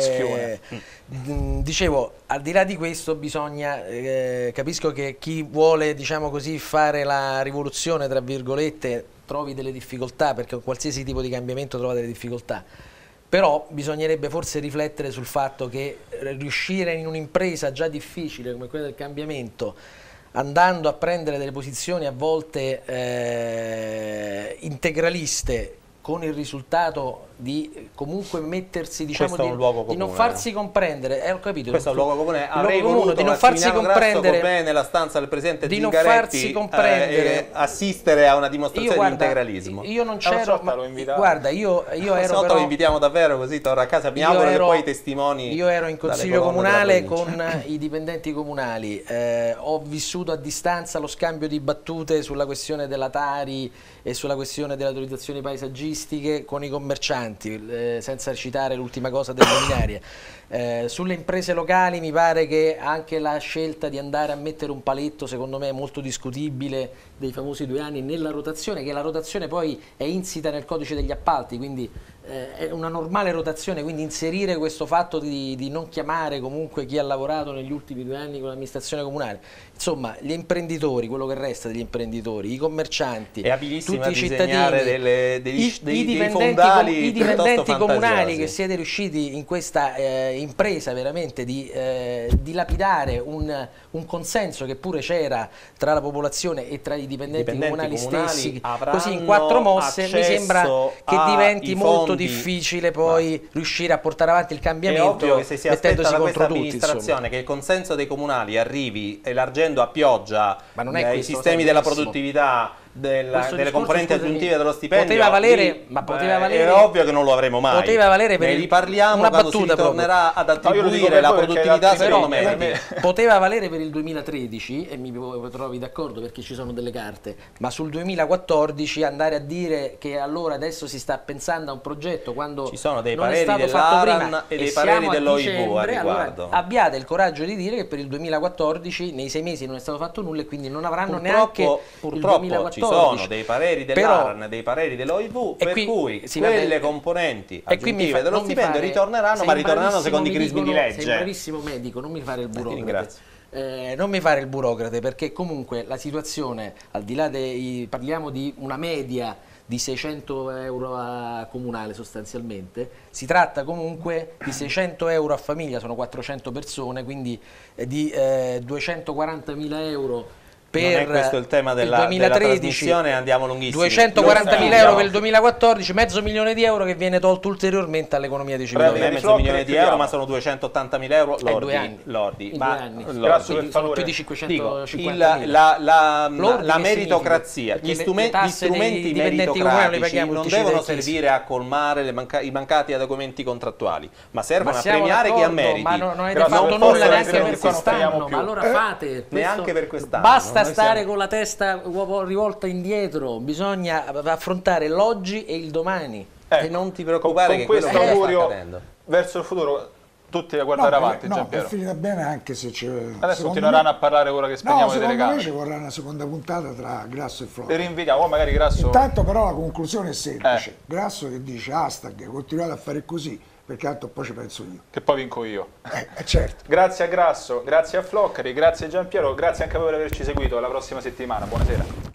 Dicevo, al di là di questo bisogna, capisco che chi vuole, diciamo così, fare la rivoluzione, tra virgolette, trovi delle difficoltà, perché con qualsiasi tipo di cambiamento trova delle difficoltà, però bisognerebbe forse riflettere sul fatto che riuscire in un'impresa già difficile come quella del cambiamento, andando a prendere delle posizioni a volte integraliste, con il risultato di comunque mettersi, diciamo, di non farsi comprendere, ho capito, questo è un luogo comune, avrei voluto di non farsi comprendere nella stanza del presidente di Zingaretti, non farsi comprendere, assistere a una dimostrazione di integralismo. Io non c'ero, guarda, io ero lo invitiamo davvero, così torna a casa, mi auguro che poi i testimoni. Io ero in consiglio comunale con i dipendenti comunali, ho vissuto a distanza lo scambio di battute sulla questione della Tari e sulla questione delle autorizzazioni paesaggistiche con i commercianti, senza citare l'ultima cosa delle luminarie. Sulle imprese locali mi pare che anche la scelta di andare a mettere un paletto, secondo me è molto discutibile, dei famosi 2 anni nella rotazione, che la rotazione poi è insita nel codice degli appalti, quindi è una normale rotazione, quindi inserire questo fatto di non chiamare comunque chi ha lavorato negli ultimi 2 anni con l'amministrazione comunale, insomma gli imprenditori, quello che resta degli imprenditori, i commercianti, tutti i cittadini, i dipendenti comunali che siete riusciti in questa impresa veramente di dilapidare un consenso che pure c'era tra la popolazione e tra i dipendenti comunali stessi, così in 4 mosse mi sembra che diventi molto difficile poi riuscire a portare avanti il cambiamento. È ovvio che se si aspetta da questa amministrazione che il consenso dei comunali arrivi elargendo a pioggia i sistemi della produttività, delle componenti aggiuntive dello stipendio, poteva valere, è ovvio che non lo avremo mai. Poteva valere per una battuta, si tornerà ad attribuire la produttività secondo me. Poteva valere per il 2013 e mi trovi d'accordo perché ci sono delle carte, ma sul 2014 andare a dire che allora adesso si sta pensando a un progetto quando ci sono dei pareri dell'ARAN e dei pareri dell'OIV a riguardo. Allora, abbiate il coraggio di dire che per il 2014 nei 6 mesi non è stato fatto nulla e quindi non avranno neanche il 2014. Ci sono dei pareri dell'ARAN, dei pareri dell'OIV, per cui quelle componenti aggiuntive dello stipendio ritorneranno, ma ritorneranno secondo i crismi di legge. Sei un bravissimo medico, non mi fare il burocrate. Non mi fare il burocrate, perché comunque la situazione, al di là parliamo di una media di 600 euro a comunale sostanzialmente, si tratta comunque di 600 euro a famiglia, sono 400 persone, quindi di 240.000 euro per non è questo il tema della 2013, andiamo lunghissimi. 240.000 euro per il 2014, mezzo milione di euro che viene tolto ulteriormente all'economia di Civitavecchia. Non è mezzo milione di euro, ma sono 280.000 euro lordi. Grasso, per sono favore. più di 550.000. La meritocrazia, gli strumenti meritocratici non devono servire a colmare i mancati adeguamenti contrattuali, ma servono a premiare chi ha meriti. Ma non avete fatto nulla neanche per quest'anno, ma allora fate neanche per quest'anno. Basta stare con la testa rivolta indietro, bisogna affrontare l'oggi e il domani. E non ti preoccupare con che questo augurio verso il futuro tutti a guardare avanti. No, è Giampiero. finita bene anche se c'è... Adesso continueranno a parlare ora che spegniamo le telecamere. Secondo me ci vorrà una seconda puntata tra Grasso e Flora. Le rinvitiamo, magari Grasso... Intanto però la conclusione è semplice. Grasso che dice hashtag, continuate a fare così, perché tanto poi ci penso io. Che poi vinco io. Certo. Grazie a Grasso, grazie a Floccari, grazie a Giampiero, grazie anche a voi per averci seguito. Alla prossima settimana, buonasera.